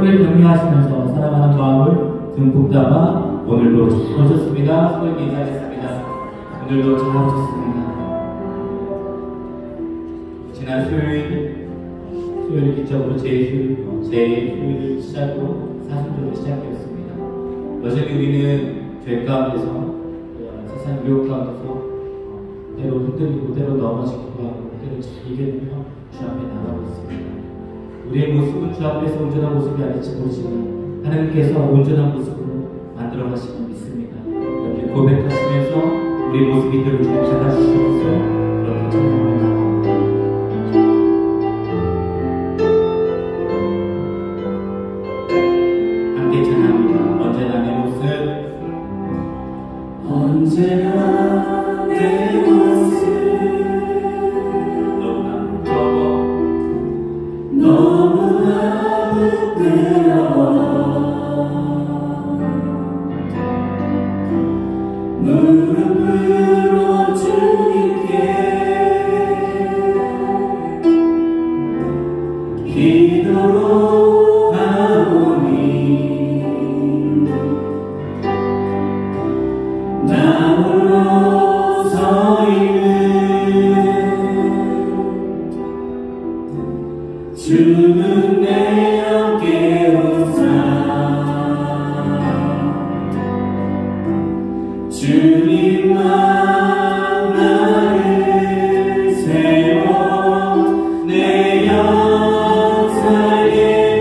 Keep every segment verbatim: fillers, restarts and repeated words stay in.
여러분을 격려하시면서 사랑하는 마음을 듬뿍 담아 오늘도 잘 오셨습니다. 소개 인사드렸습니다. 오늘도 잘 오셨습니다. 지난 수요일, 수요일 기적으로 제일 수요일 시작으로 사순절을 시작되었습니다. 여전히 우리는 죄 가운데서 세상 유혹 가운데서 때로 흔들리고 때로 넘어지기도 하고 때로 잘 이겨내며 주 앞에 나가고 있습니다. 우리의 모습은 주 앞에서 온전한 모습이 아닐지 모르지만 하나님께서 온전한 모습으로 만들어 가시면 믿습니다. 이렇게 고백하시면서 우리 모습이 되어 주님 찾아주시면서 그렇게 찬양합니다. 함께 찬양합니다. 언제나 내 모습, 언제나 내 모습 너무나 부끄러워 너무나 부끄러워 무릎으로 주님께 기도로 가오니 나 홀로 서 있는 주는 내 옆에 오사 주님만 나를 세워 내 역사에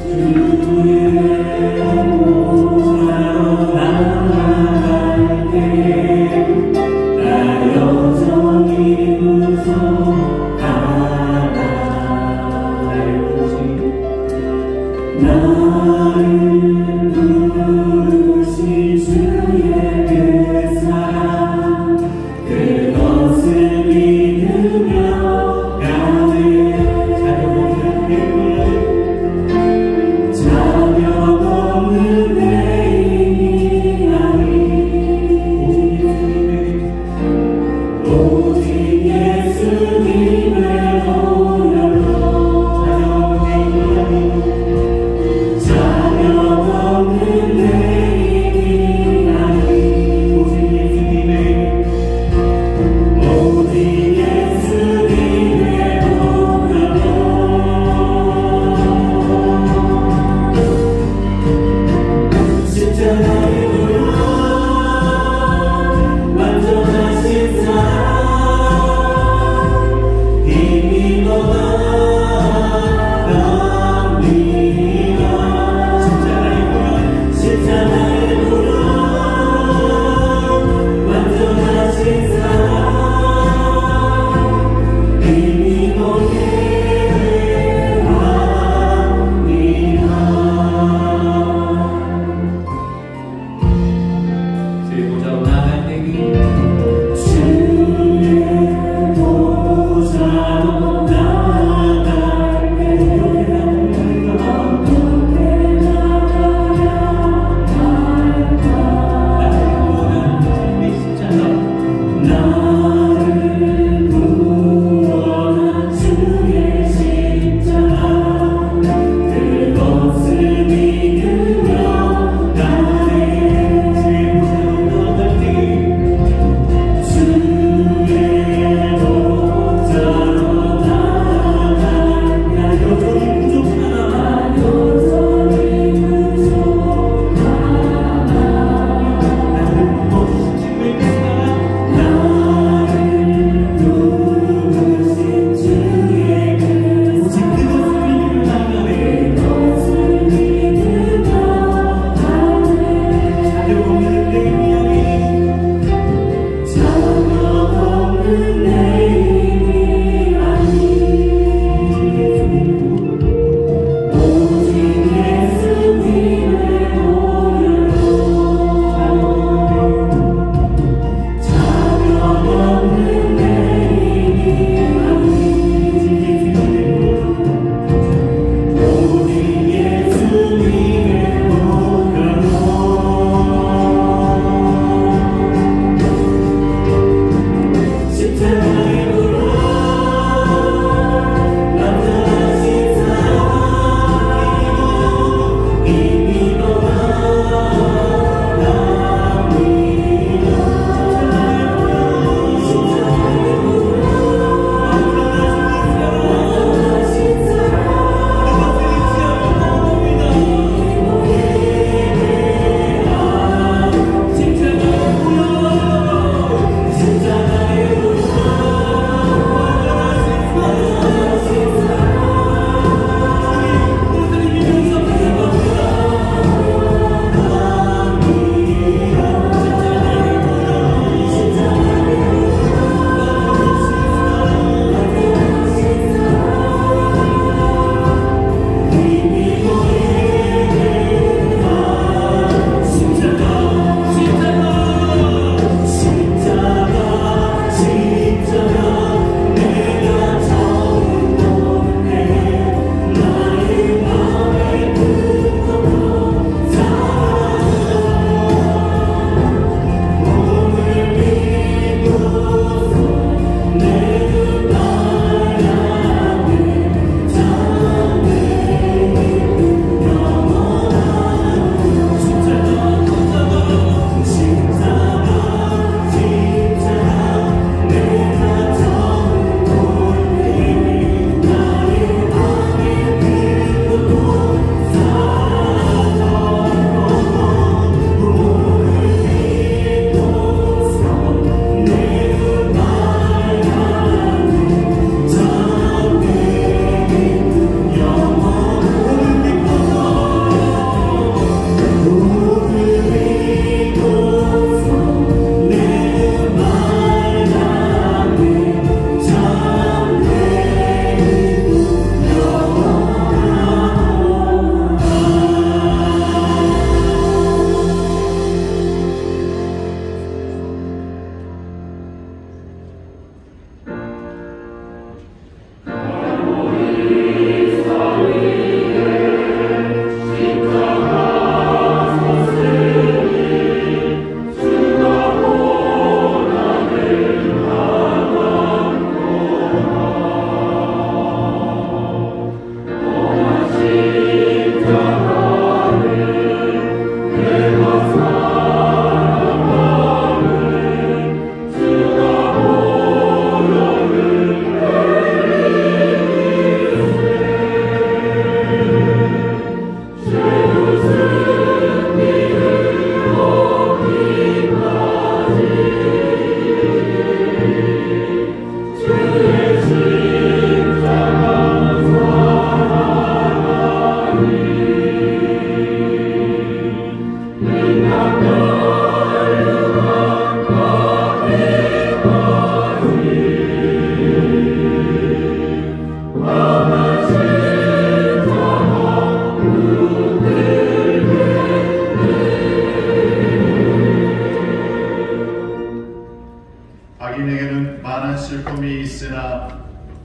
자녀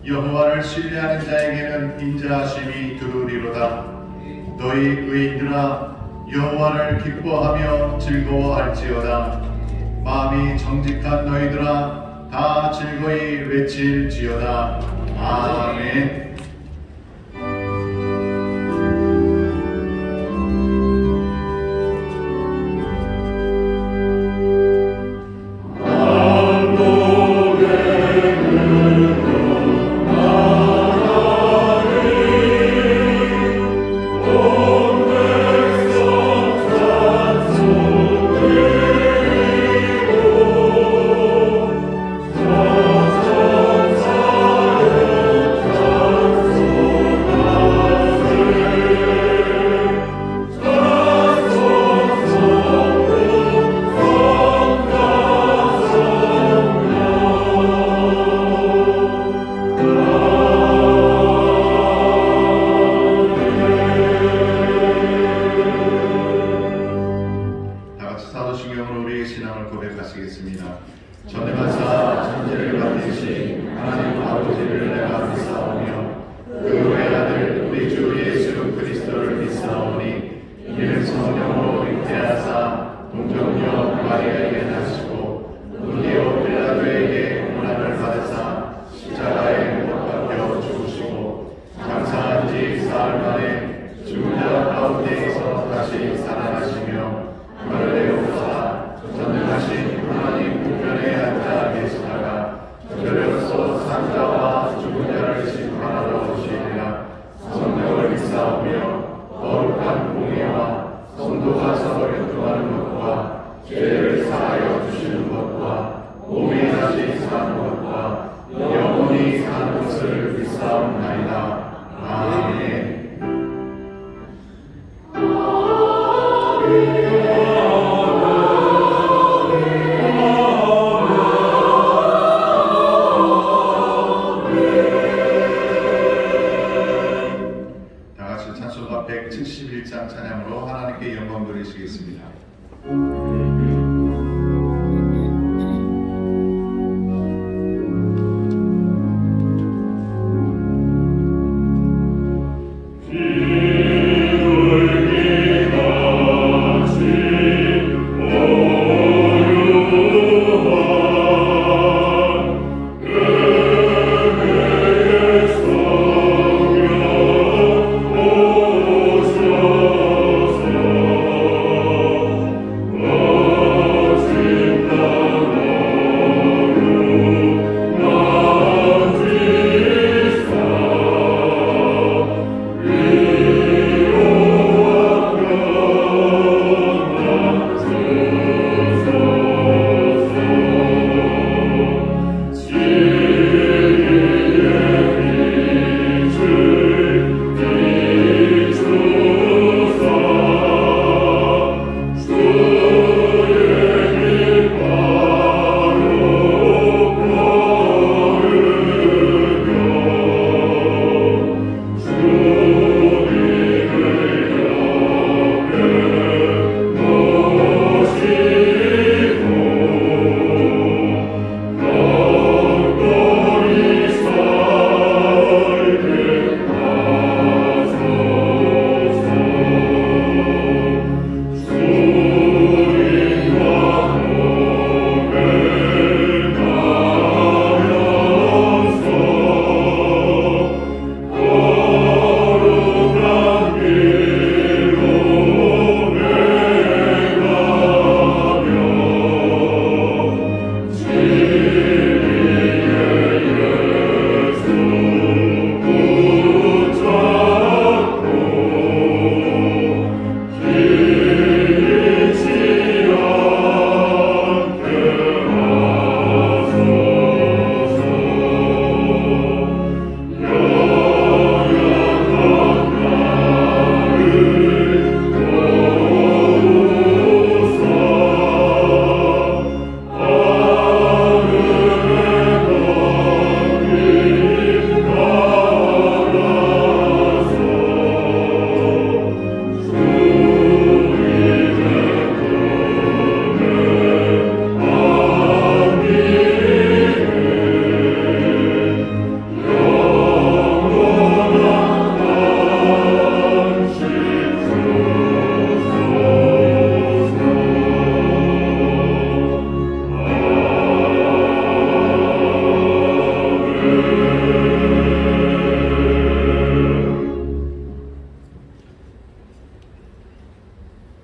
여호와를 신뢰하는 자에게는 인자하심이 두루리로다. 너희 의인들아 여호와를 기뻐하며 즐거워할지어다. 마음이 정직한 너희들아 다 즐거이 외칠지어다. 아멘. 백칠십일 장 찬양으로 하나님께 영광 돌리시겠습니다. Oh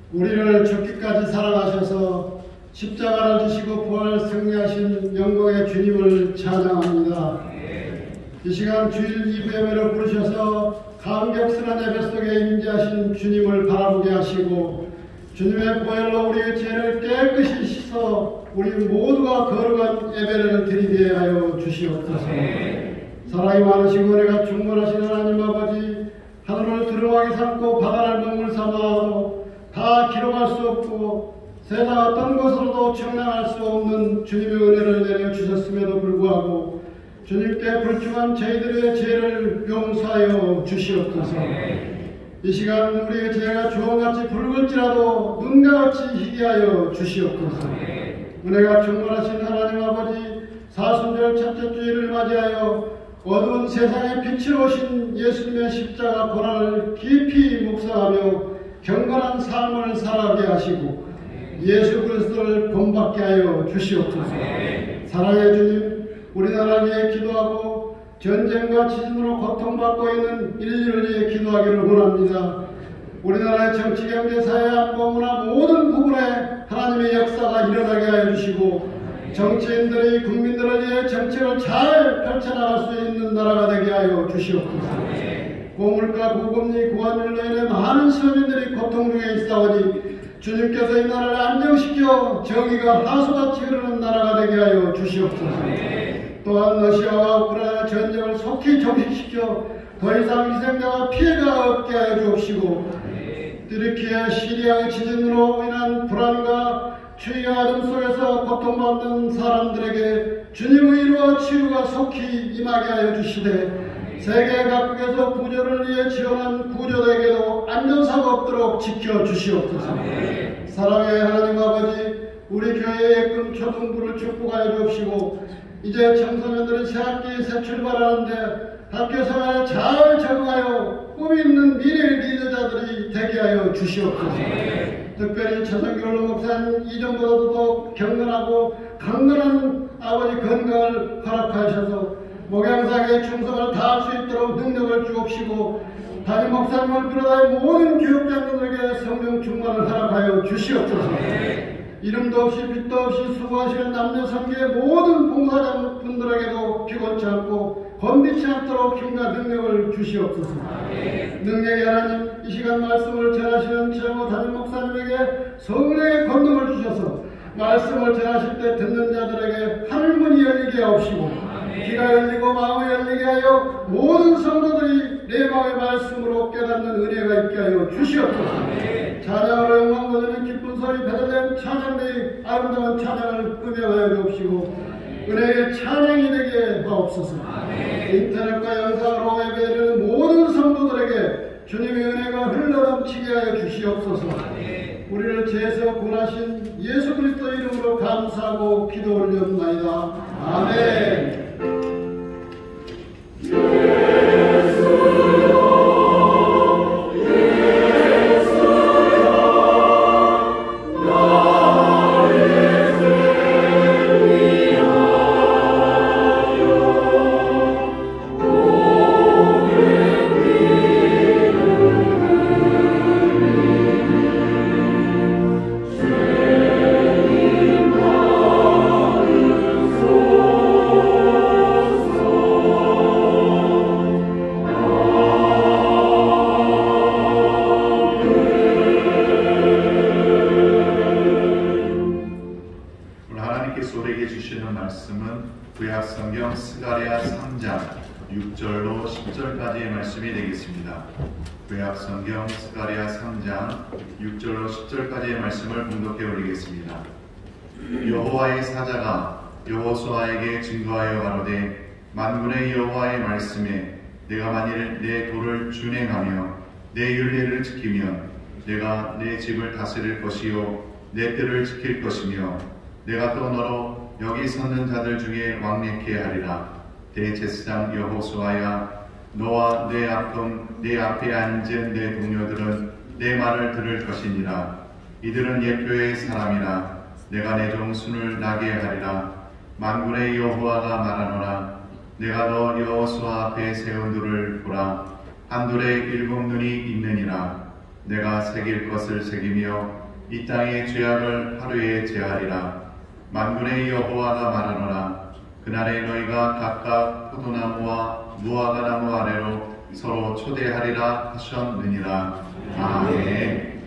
우리를 죽기까지 사랑하셔서 십자가를 지시고 부활 승리하신 영광의 주님을 찬양합니다. 이 시간 주일 이 부 예배를 부르셔서 감격스러운 예배 속에 임재하신 주님을 바라보게 하시고 주님의 보혈로 우리의 죄를 깨끗이 씻어 우리 모두가 거룩한 예배를 드리게 하여 주시옵소서. 사랑이 많으시고 은혜가 충만하신 하나님 아버지, 하늘을 두루마기 삼고 바다를 먹물 삼아도 다 기록할 수 없고 세상 어떤 것으로도 청량할 수 없는 주님의 은혜를 내려주셨음에도 불구하고 주님께 불충한 저희들의 죄를 용서하여 주시옵소서. 이 시간 우리의 죄가 주홍같이 붉을지라도 눈과 같이 희게 하여 주시옵소서. 은혜가 충만하신 하나님 아버지, 사순절 첫째 주일을 맞이하여 어두운 세상에 빛으로 오신 예수님의 십자가 고난을 깊이 묵상하며 경건한 삶을 살아가게 하시고 예수 그리스도를 본받게 하여 주시옵소서. 사랑의 주님, 우리나라 위해 기도하고 전쟁과 지진으로 고통받고 있는 인류를 위해 기도하기를 원합니다. 우리나라의 정치, 경제, 사회, 안보, 문화 모든 부분에 하나님의 역사가 일어나게 하여 주시고 정치인들이 국민들을 위해 정책을 잘 펼쳐나갈 수 있는 나라가 되게 하여 주시옵소서. 고물가, 고금리, 고환율로 인해 많은 시민들이 고통 중에 있사오니 주님께서 이 나라를 안정시켜 정의가 하수같이 흐르는 나라가 되게 하여 주시옵소서. 또한 러시아와 우크라이나 전쟁을 속히 종식시켜 더 이상 희생자와 피해가 없게 하여 주옵시고 튀르키예, 시리아의 지진으로 인한 불안과 추위와 어둠 속에서 고통받는 사람들에게 주님의 의로와 치유가 속히 임하게 하여 주시되 세계 각국에서 구조를 위해 지원한 구조대에게도 안전사고 없도록 지켜주시옵소서. 사랑의 하나님 아버지, 우리 교회의 예금 초등부를 축복하여 주옵시고 이제 청소년들이 새학기 새 출발하는데 학교 생활에 잘 적응하여 꿈이 있는 미래의 리더자들이 되게 하여 주시옵소서. 특별히 최성규 목사님 이전보다도 더 경건하고 강건한 아버지 건강을 허락하셔서 목양사계의 충성을 다할 수 있도록 능력을 주옵시고 담임 목사님을 비롯하여 모든 교육장님들에게 성령 충만을 허락하여 주시옵소서. 이름도 없이 빛도 없이 수고하시는 남녀 성계의 모든 봉사자분들에게도 피곤치 않고 건비치 않도록 힘과 능력을 주시옵소서. 능력의 하나님, 이 시간 말씀을 전하시는 최고 담임 목사님에게 성령의 권능을 주셔서 말씀을 전하실 때 듣는 자들에게 하늘문이 열리게 하옵시고 귀가 열리고 마음이 열리게 하여 모든 성도들이 내 마음의 말씀으로 깨닫는 은혜가 있게 하여 주시옵소서. 찬양으로 영광 받는 기쁜 소리 베들레헴 찬양대의 아름다운 찬양을 음행하여 주옵시고 은혜의 찬양이 되게 하옵소서. 인터넷과 영상으로 예배드리는 모든 성도들에게 주님의 은혜가 흘러넘치게 하여 주시옵소서. 우리를 죄에서 구원하신 예수 그리스도 이름으로 감사하고 기도 올렸나이다. 아멘. 구약성경 스가랴 삼 장 육 절로 십 절까지의 말씀이 되겠습니다. 구약성경 스가랴 삼 장 육 절로 십 절까지의 말씀을 봉독해 올리겠습니다. 여호와의 사자가 여호수아에게 증거하여 가로되 만군의 여호와의 말씀에 내가 만일 내 도를 준행하며 내 율례를 지키면 내가 내 집을 다스릴 것이요 내 뜰을 지킬 것이며 내가 또 너로 여기 섰는 자들 중에 왕래케 하리라. 대제사장 여호수아야, 너와 내 앞동 내 앞에 앉은 내 동료들은 내 말을 들을 것이니라. 이들은 예표의 사람이라. 내가 내 종 순을 나게 하리라. 만군의 여호와가 말하노라. 내가 너 여호수아 앞에 세운 돌을 보라. 한 돌에 일곱 눈이 있느니라. 내가 새길 것을 새기며 이 땅의 죄악을 하루에 제하리라. 만군의 여호와가 말하노라. 그날에 너희가 각각 포도나무와 무화과나무 아래로 서로 초대하리라 하셨느니라. 아멘.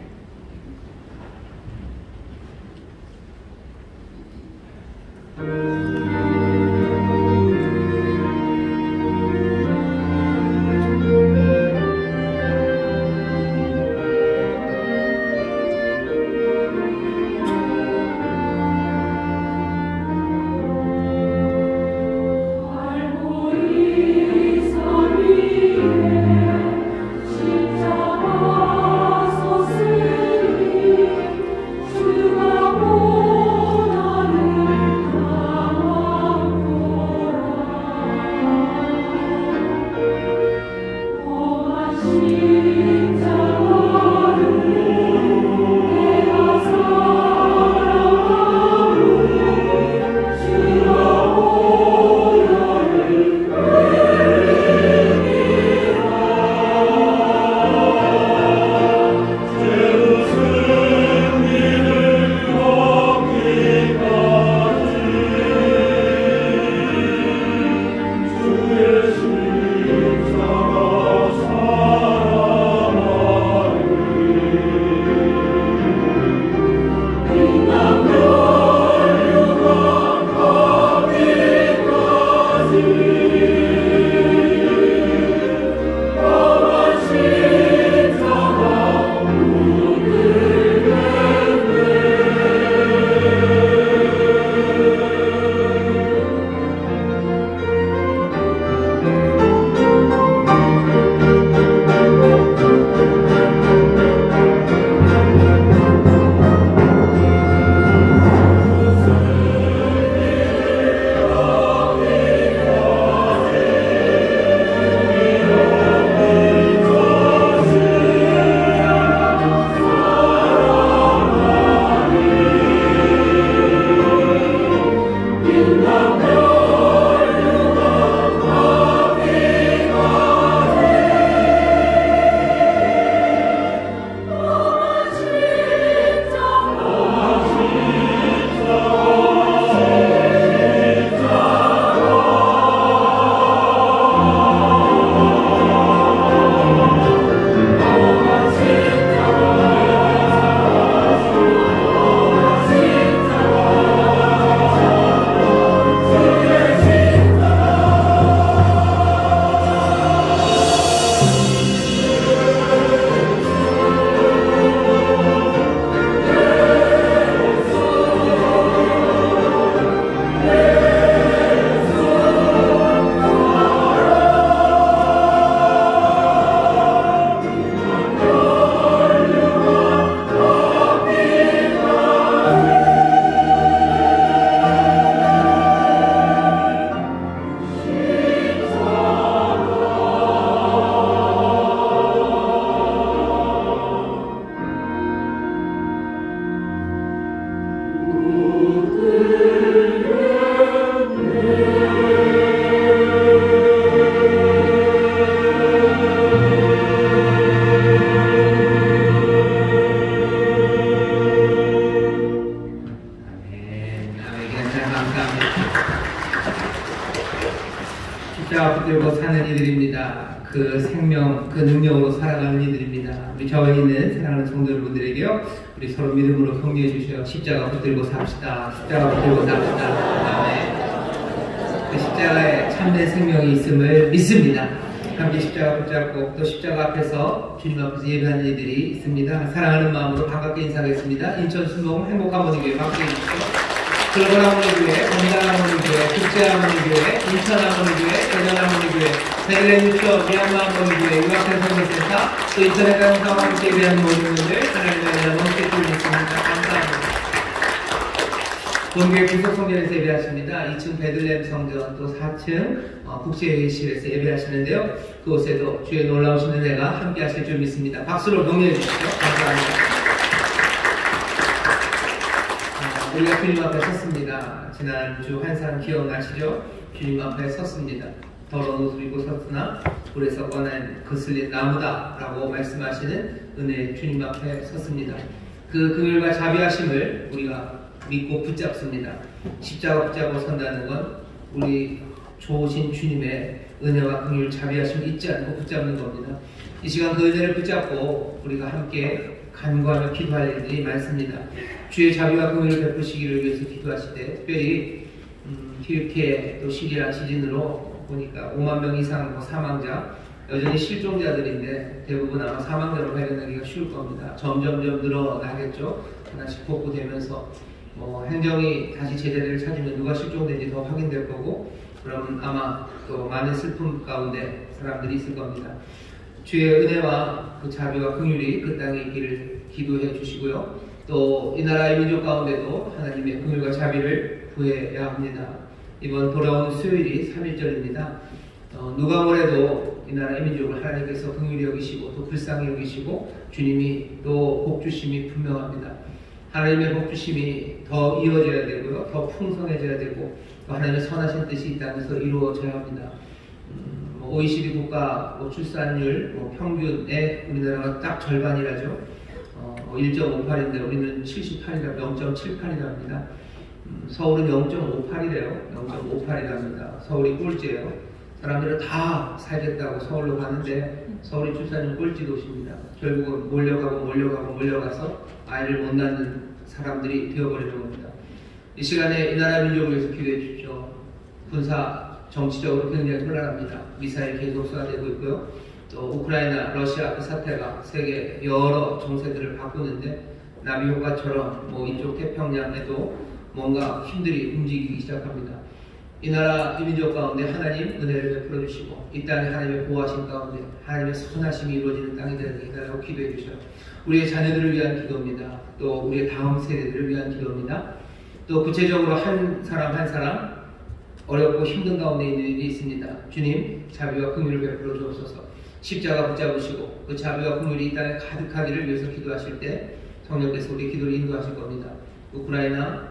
십자가 붙들고 사는 이들입니다. 그 생명, 그 능력으로 살아가는 이들입니다. 우리 저에 있는 사랑하는 성도 여러분들에게요, 우리 서로 믿음으로 격려해 주셔요. 십자가 붙들고 삽시다. 십자가 붙들고 삽시다. 아멘. 그 십자가에 참된 생명이 있음을 믿습니다. 함께 십자가 붙잡고 또 십자가 앞에서 주님 앞에서 예배하는 이들이 있습니다. 사랑하는 마음으로 반갑게 인사하겠습니다. 인천 순동 행복한 모니교회 박수해 주시고, 글로벌 하모니교회, 건강 하모니교회, 국제 하모니교회, 인천 하모니교회, 대전 하모니교회, 베들레헴 유치원, 미얀마 하모니교회, 유학생 선교센터, 또 인터넷 강사와 함께 예배하는 모든 분들 하나님의 은혜로 함께 드리겠습니다. 감사합니다. 본교회 구속 성전에서 예배하십니다. 이 층 베들레헴 성전, 또 사 층 어, 국제회의실에서 예배하시는데요. 그곳에도 주의 놀라우신 은혜가 함께 하실 줄 믿습니다. 박수로 격려해 주십시오. 감사합니다. 어, 우리가 주님 앞에 섰습니다. 지난주 한 사람 기억나시죠? 주님 앞에 섰습니다. 더러운 옷을 입고 섰으나 불에서 꺼낸 거슬린 나무다 라고 말씀하시는 은혜 주님 앞에 섰습니다. 그 긍휼과 자비하심을 우리가 믿고 붙잡습니다. 십자가 붙잡고 선다는 건 우리 좋으신 주님의 은혜와 긍휼 자비하심을 잊지 않고 붙잡는 겁니다. 이 시간 그 은혜를 붙잡고 우리가 함께 간구하며 기도할 일들이 많습니다. 주의 자비와 긍휼을 베푸시기를 위해서 기도하시되 특별히 음, 튀르키예 또 시리아 지진으로 보니까 오만 명 이상 사망자, 여전히 실종자들인데 대부분 아마 사망자로 발견하기가 쉬울 겁니다. 점점점 늘어나겠죠. 하나씩 복구되면서 뭐 행정이 다시 제자리를 찾으면 누가 실종된지 더 확인될 거고, 그럼 아마 또 많은 슬픔 가운데 사람들이 있을 겁니다. 주의 은혜와 그 자비와 긍휼이 그 땅에 있기를 기도해 주시고요. 또 이 나라의 민족 가운데도 하나님의 긍휼과 자비를 구해야 합니다. 이번 돌아오는 수요일이 삼일절입니다. 어, 누가 뭐래도 이 나라의 민족을 하나님께서 긍휼히 여기시고 또 불쌍히 여기시고 주님이 또 복주심이 분명합니다. 하나님의 복주심이 더 이어져야 되고요, 더 풍성해져야 되고 또 하나님의 선하신 뜻이 이 땅에서 이루어져야 합니다. 음, 뭐 오이시디 국가 뭐 출산율 뭐 평균의 우리나라가 딱 절반이라죠. 어, 일 점 오팔인데 우리는 칠십팔이라 영 점 칠팔이라 합니다. 음, 서울은 영 점 오팔이래요. 영 점 오팔이라 합니다. 서울이 꼴찌예요. 사람들은 다 살겠다고 서울로 가는데 서울이 출산율 꼴찌 도시입니다. 결국은 몰려가고 몰려가고 몰려가서 아이를 못 낳는 사람들이 되어버리는 겁니다. 이 시간에 이 나라 민족을 위해서 기도해 주십시오. 군사 정치적으로 굉장히 혼란합니다. 미사일 계속 쏘아대고 있고요. 또 우크라이나, 러시아 그 사태가 세계 여러 정세들을 바꾸는데 나비 효과처럼 뭐 이쪽 태평양에도 뭔가 힘들이 움직이기 시작합니다. 이 나라 이 민족 가운데 하나님 은혜를 베풀어 주시고 이 땅에 하나님의 보호하심 가운데 하나님의 선하심이 이루어지는 땅이 되는 이달라고 기도해 주셔요. 우리의 자녀들을 위한 기도입니다. 또 우리의 다음 세대들을 위한 기도입니다. 또 구체적으로 한 사람 한 사람 어렵고 힘든 가운데 있는 일이 있습니다. 주님 자비와 긍휼을 베풀어 주옵소서. 십자가 붙잡으시고 그 자비와 긍휼이 이 땅에 가득하기를 위해서 기도하실 때 성령께서 우리 기도를 인도하실 겁니다. 우크라이나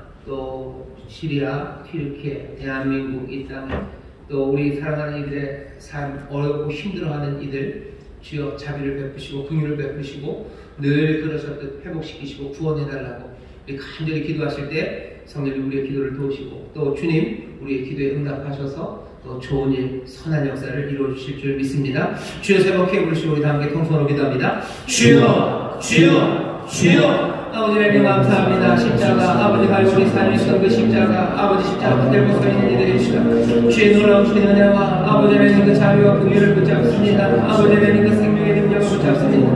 또 시리아, 튀르키예, 대한민국 이 땅에 또 우리 사랑하는 이들의 삶 어렵고 힘들어하는 이들 주여 자비를 베푸시고 긍휼을 베푸시고 늘 그러셨듯 회복시키시고 구원해달라고 우리 간절히 기도하실 때 성령님 우리의 기도를 도우시고 또 주님 우리의 기도에 응답하셔서 또 좋은 일, 선한 역사를 이루어주실 줄 믿습니다. 주여 세 번 크게 부르시고 우리 다 함께 통성으로 기도합니다. 주여, 주여, 주여. 아버지 하나님 감사합니다. 십자가 아버지 갈고리 산에서 그 십자가 아버지 십자가 붙들고 서 있는 이들입니다. 주의 놀라운 주의 은혜와 아버지 하나님 그 자비와 긍휼을 붙잡습니다. 아버지 하나님 그 생명의 능력을 붙잡습니다.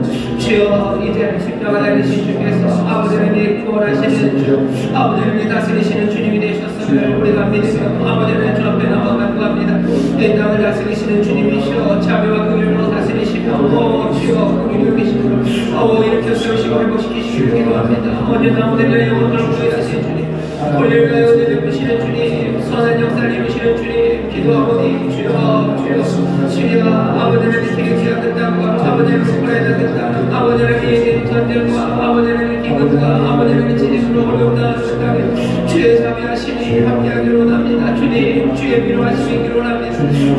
주여 이제 십자가 달리신 주께서 아버지 하나님 구원하시는 주 아버지 하나님 다스리시는 주님이 되셨음을 우리가 믿으며 아버지 하나님 주 앞에 나와 간구합니다. 이 땅을 다스리시는 주님이시여 자비와 긍휼로 다스리시며 오 주여 긍휼히 여기시고 오 이렇게 세우시고 회복시키시기를 기도합니다. 언제나 오늘의 영혼을 구해하시는 주님 올릴까요 은혜 베푸시는 주님 선한 역사를 이루시는 주님 기도하오니 주여 주여 시리아 아버지 하나님 튀르키예 그 땅과 아버지 하나님 우크라이나 그 땅 아버지 하나님 전쟁과 아버지 하나님 기근과 아버지 하나님 지진으로 어려움당하는 그 땅에 주의 자비하심이 함께하기를 원합니다. 주님 주의 위로하심이 있기를 원합니다.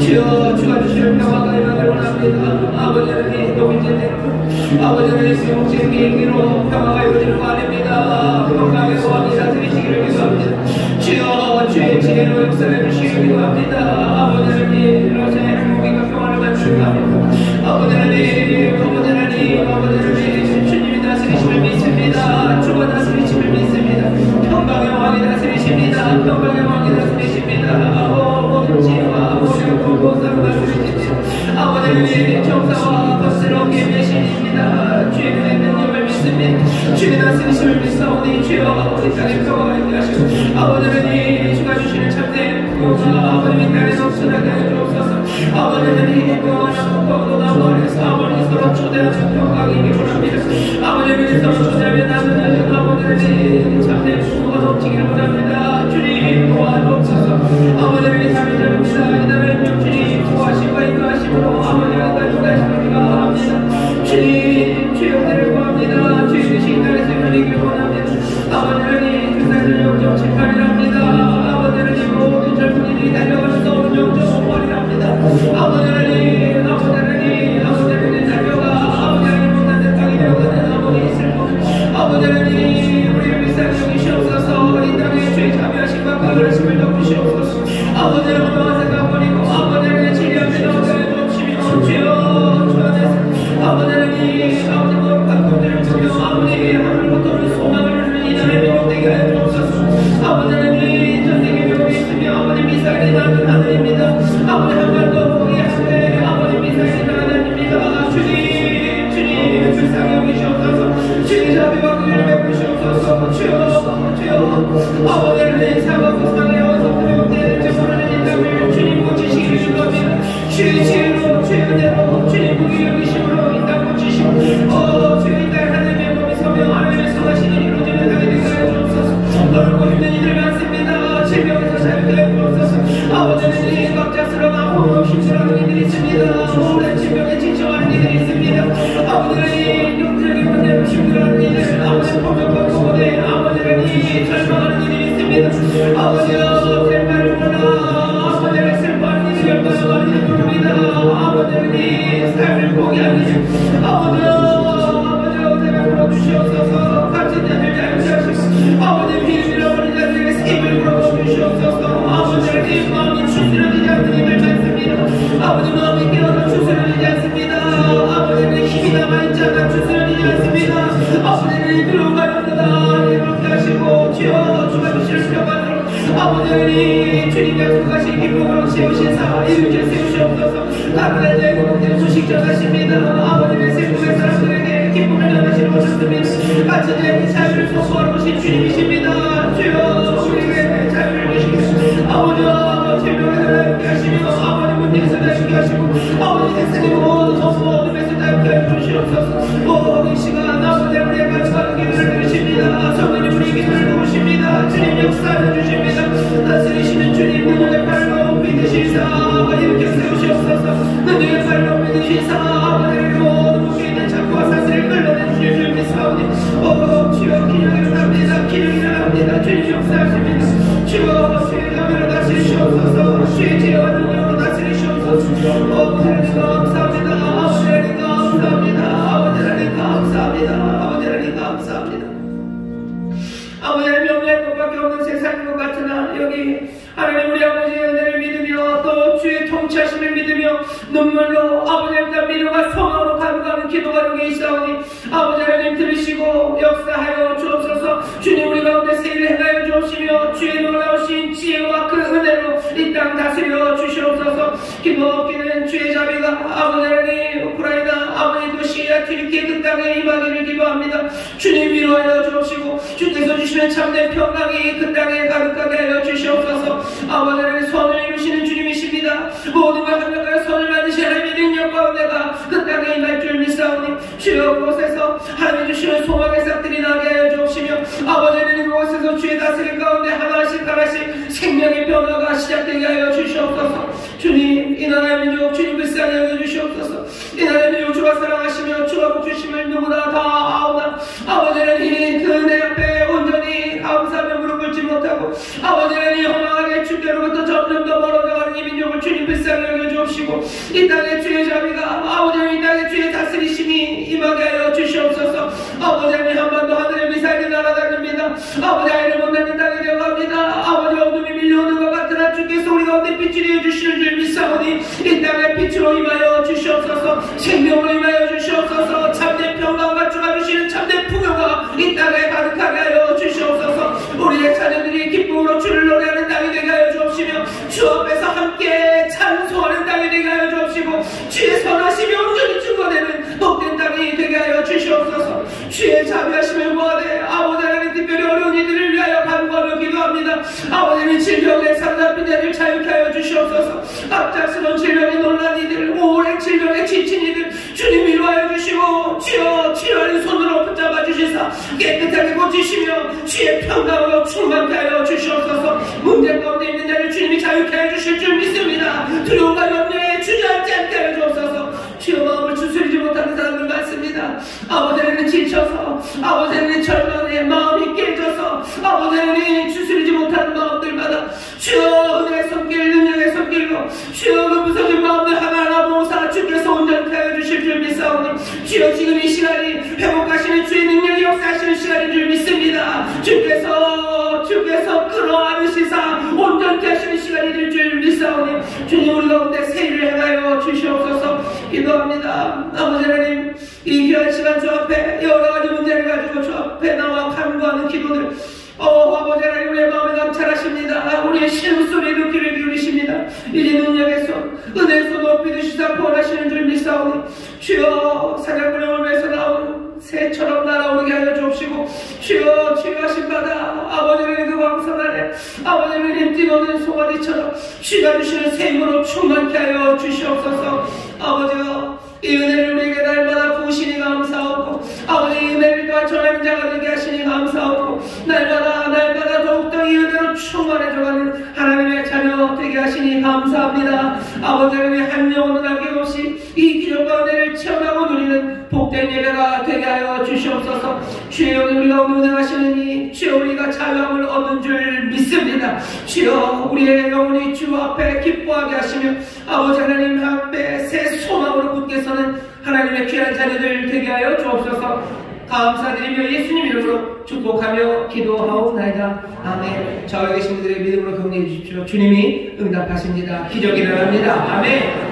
주여 주가 주시는 평화가 임하기를 원합니다. 아버지 하나님 노빈제대로 아버지 하나님 수용적인 비행기로 평화가 이루어지는 거 아닙니다. 건강에 소원이 다스리시기를 기도합니다. 주여 주의 지혜로 역사를 주시기를 기도합니다. 아버지 하나님 러시아의 행복과 평화를 만드는 겁니다. 아버지 하나님 아버지 하나님 아버지 하나님 주님이 다스리심을 믿습니다. 주가 다스리심을 믿습니다. 평강의 왕이 다스리십니다. 평강의 왕이 다스리십니다. 오지와 모르고 보상 다스리십니다. 아버지 하나님 정사와 거스럽게 배신입니다. 주의 능력을 믿습니다. 주의 다스리심을 믿사오니 주여 우리 땅에 평화가 있게 하시고 아버지 하나님 주가 주시는 참된 평화 아버지 이 땅에 넘쳐나게 하여 주옵소서. 아버지 하나님 평화나 평화나 머리에서 아버지 서로 초대하는 평강이 있기를 원합니다. 아버지 하나님 서로 초대하며 나누는 아버지 하나님 참된 풍요가 넘치기를 원합니다. 주님 도와주옵소서. 아버지 하나님 잠이 잡습니다. 이 나라의 명 주님 구하시고 인도하시고 아버지가 가져가시기를 원합니다. 주님 주의 은혜를 구합니다. 주의 뜻이 이 땅에서 이루어지기를 원합니다. 아버지 하나님 그 사이를 영 점 칠팔이랍니다. 아버지 하나님 모든 젊은이들이 달려가는 서울은 영 점 오팔이랍니다. 아버지 하나님 아버지 하나님 아버지 하나님 달려가 아버지 하나님 못하는 땅이 되어가 그러심을 덮으시옵소서. 아버지 하나님의 생각 버리고 아버지 하나님의 진리함에 나오게 주시며 주여 주 안에서 아버지 하나님 아버지 거룩한 것들을 보며 아버지 하늘로부터 소망을 이전에 회복되게 하여 주옵소서. 아버지 하나님 전 세계 묘에 있으며 아버지 미사일이 나는 하늘입니다. 아버지 한반도 포기하시되 아버지 미사일이 나는 하늘입니다. 주님 주님 불쌍히 여기시옵소서. 주님 자비와 긍휼을 베푸시옵소서. 주여 주여 아버지 하나님 사과고 상해어서 회복되는지 모르는 인간을 주님 고치시기를 축원합니다. 주의 지혜로 주의 은혜로 주님 보기 여기심으로 이 땅 고치시고 어 주의 딸 하나님의 몸이 서며 하나님의 선하신 일이 이루어지는 땅이 되게 하여 주옵소서. 어렵고 힘든 이들 많습니다. 질병에서 자유케 하여 주옵소서. 아버지 하나님 갑작스러운 아픔으로 힘들어하는 이들이 있습니다. 오랜 질병에 지쳐가는 이들이 있습니다. 아버지 하나님 영적인 문제로 힘들어하는 이들 아버지 폭력과 고대 아버지 하나님 절망하는 이들이 있습니다. 아버지여 셀마를 보나 아버지 하나님 슬퍼하는 이들이 얼마나 많은지 모릅니다. 아버지 하나님 삶을 포기하는 이들 아버지여 아버지여 제발 불어주시옵소서. 갇힌 자들 자유케 하시고 아버지 피를 잃어버린 자들에게 힘을 불어주시옵소서. 아버지 하나님 마음이 추스러지지 않는 이들 많습니다. 아버지 마음이 깨어나 추스러지지 않습니다. 아버지 하나님 힘이 남아있지 않아 추스러지지 않습니다. 아버지 하나님 들어가려다 이렇게 하시고 주여 주가 주시는 평안으로 아버지 하나님 주님 약속하신 기쁨으로 세우신 사 이렇게 세우시옵소서. 다른 애들의 구멍들을 소식 전하십니다. 아버님의 슬픔의 사람들에게 기쁨을 전하시는 오셨습니다. 갇힌 자에게 자유를 선포하러 오신 주님이십니다. 주여 우리에게 자유를 주시고 아버지와 질병에서 자유케 하시며 아버지 문제에서 자유케 하시고 아버지 세상의 모든 전부 어둠에서 자유케 하여 주시옵소서. 오, 이 시간 아버지 우리의 마지막 기도를 들으십니다. 성령님 우리의 기도를 도우십니다. 주님 역사해 주십니다. 다스리시는 주님 눈을 발로 믿으시사 이렇게 세우시옵소서. 눈을 발로 믿으시사 아버지의 모든 묶여 있는 창고와 사슬을 끌어내 주실 줄 믿사오니 오 주여 기능이 일어납니다. 기능이 일어납니다. 주님 역사하십니다. 주여 주의 가면을 다스리시옵소서. 주의 지혜와 능력으로 다스리시옵소서. 오 하나님 감사합니다. 아버지 하나님 감사합니다. 아버지 하나님 감사합니다. 아버지 하나님 감사합니다. 아버지 하나님 명령할 것밖에 없는 세상인 것 같으나 여기 하나님 우리 아버지의 은혜를 믿으며 또 주의 통치하심을 믿으며 눈물로 아버지 하나님 미루가 성화로 간구하는 기도가 여기 있사오니 아버지 하나님 들으시고 역사하여 주옵소서. 주님 우리 가운데 세일을 행하여 주옵시며 주의 놀라우신 지혜와 그 은혜로 이 땅 다스려 주시옵소서. 기도 없기는 주의 자비가 아버지 하나님 우크라이나 아버지 도시야 튀르키예 그 땅에 임하기를 기도합니다. 주님 위로하여 주옵시고 주께서 주시는 참된 평강이 그 땅에 가득하게 하여 주시옵소서. 아버지 하나님 선을 이루시는 주님이십니다. 모든 걸 합력하여 선을 만드시 하나님의 능력과 은혜가 그 땅에 임할 줄 믿사오니 주여 그곳에서 하나님 주시는 소망의 싹들이 나게 하여 주옵시며 아버지 하나님 그곳에서 주의 다스림 가운데 하나씩 하나씩 생명의 변화가 시작되게 하여 주시옵소서. 주님 이 나라의 민족 주님 불쌍히 여겨주시옵소서. 이 나라의 민족 주가 사랑하시며 주가 복주심을 누구나 다 아오나 아버지 하나님 그 은혜 앞에 온전히 감사하며 무릎 꿇지 못하고 아버지 하나님 허망하게 주께로부터 점점 더 멀어져가는 이 민족을 주님 불쌍히 여겨주옵시고 이 땅의 주의 자비가 아버지 하나님 이 땅의 주의 다스리심이 임하게 하여 주시옵소서. 아버지 하나님 한반도 하늘의 미사일이 날아다닙니다. 아버지 아이를 못 낳는 땅이 되어갑니다. 아버지 어둠이 밀려오는 것 같으나 주께서 우리 가운데 빛을 내어주시는 줄 믿사오니 이 땅에 빛으로 임하여 주시옵소서. 생명으로 임하여 주시옵소서. 참된 평강과 주가 주시는 참된 풍요가 이 땅에 가득하게 하여 주시옵소서. 우리의 자녀들이 기쁨으로 주를 노래하는 땅이 되게 하여 주옵시며 주 앞에서 함께 찬송하는 땅이 되게 하여 주옵시고 주의 선하심이 온전히 증거되는 복된 땅이 되게 하여 주시옵소서. 주의 자비하심을 구하되 아버지 하나님 특별히 어려운 이들을 위하여 간구하며 기도합니다. 아버지는 질병에 사로잡힌 자를 자유케 하여 주시옵소서. 갑작스러운 질병에 놀란 이들 오랜 질병에 지친 이들 주님 위로하여 주시고 주여 치료하는 손으로 붙잡아 주시사 깨끗하게 고치시며 주의 평강으로 충만케 하여 주시옵소서. 문제 가운데 있는 자를 주님이 자유케 하여 주실 줄 믿습니다. 두려움과 염려에 주저앉지 않게 하여 주옵소서. 주여 마음을 추스리지 못하는 사람들 많습니다. 아버지는 지쳐서 아버지는 절망에 마음이 깨져서 아버지는 추스리지 못하는 마음들마다 주여 은혜의 손길 능력의 손길로 주여 그 부서진 마음들 하나하나 모사 주께서 온전케 하여 주실 줄 믿사오니 주여 지금 이 시간이 회복하시는 주의 능력이 역사하시는 시간인 줄 믿습니다. 주께서 주께서 끌어안으시사 기도합니다. 아버지 하나님, 이 귀한 시간 주 앞에 여러 가지 문제를 가지고 주 앞에 나와 간구하는 기도들, 어, 아버지 하나님, 우리의 마음에 감찰하십니다. 우리의 신음소리에 귀를 기울이십니다. 이제 능력의 손, 은혜의 손 높이 드시사 구원하시는 줄 믿사오니 주여, 사냥꾼의 울면서 나오는 새처럼 날아오르게 하여 주옵시고, 주여, 치유하신 바다 아버지 하나님 그 광선 안에 아버지 하나님 뛰노는 송아지처럼 주가 주시는 새 힘으로 충만케 하여 주시옵소서. 아버지여, 이 은혜를 우리에게 날마다 부으시니 감사하고, 아버지 이 은혜를 또한 전하는 자가 되게 하시니 감사하고, 날마다 날마다 더욱더 이 은혜로 충만해져가는 하나님의 자녀 되게 하시니 감사합니다. 아버지 하나님, 한 영혼도 남김없이 이 기적과 은혜를 체험하고 누리는 복된 예배가 되게 하여 주시옵소서. 주여, 우리가 오늘 은혜하시느니 주여, 우리가 자유함을 얻는 줄 믿습니다. 주여, 우리의 영혼이 주 앞에 기뻐하게 하시며 아버지 하나님 앞에 새 소망으로 굳게 서는 하나님의 귀한 자녀들 되게 하여 주옵소서. 감사드리며 예수님 이름으로 축복하며 기도하옵나이다. 아멘. 저와 계신 분들의 믿음으로 격려해 주십시오. 주님이 응답하십니다. 기적이 일어납니다. 아멘.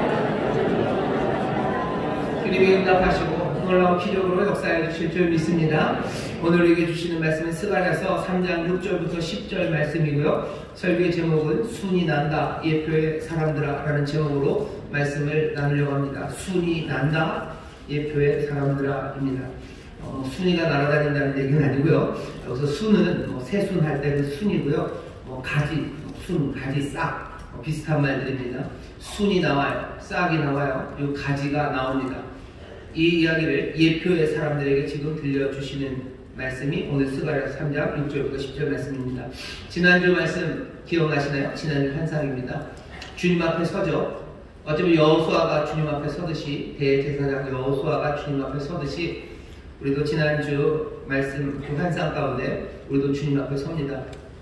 주님이 응답하시고 놀라운 기적으로 역사해 주실 줄 믿습니다. 오늘 우리에게 주시는 말씀은 스가랴서 삼 장 육 절부터 십 절 말씀이고요. 설교의 제목은 순이 난다, 예표의 사람들아 라는 제목으로 말씀을 나누려고 합니다. 순이 난다, 예표의 사람들아 입니다. 어, 순이가 날아다닌다는 얘기는 아니고요. 여기서 순은 뭐 새순 할 때는 순이고요. 뭐 가지, 순, 가지, 싹 뭐 비슷한 말들입니다. 순이 나와요. 싹이 나와요. 이 가지가 나옵니다. 이 이야기를 예표의 사람들에게 지금 들려주시는 말씀이 오늘 스가랴 삼 장 육 절부터 십 절 말씀입니다. 지난주 말씀 기억나시나요? 지난주 환상입니다. 주님 앞에 서죠. 어쩌면 여호수아가 주님 앞에 서듯이, 대제사장 여호수아가 주님 앞에 서듯이 우리도 지난주 말씀 그 환상 가운데 우리도 주님 앞에 섭니다.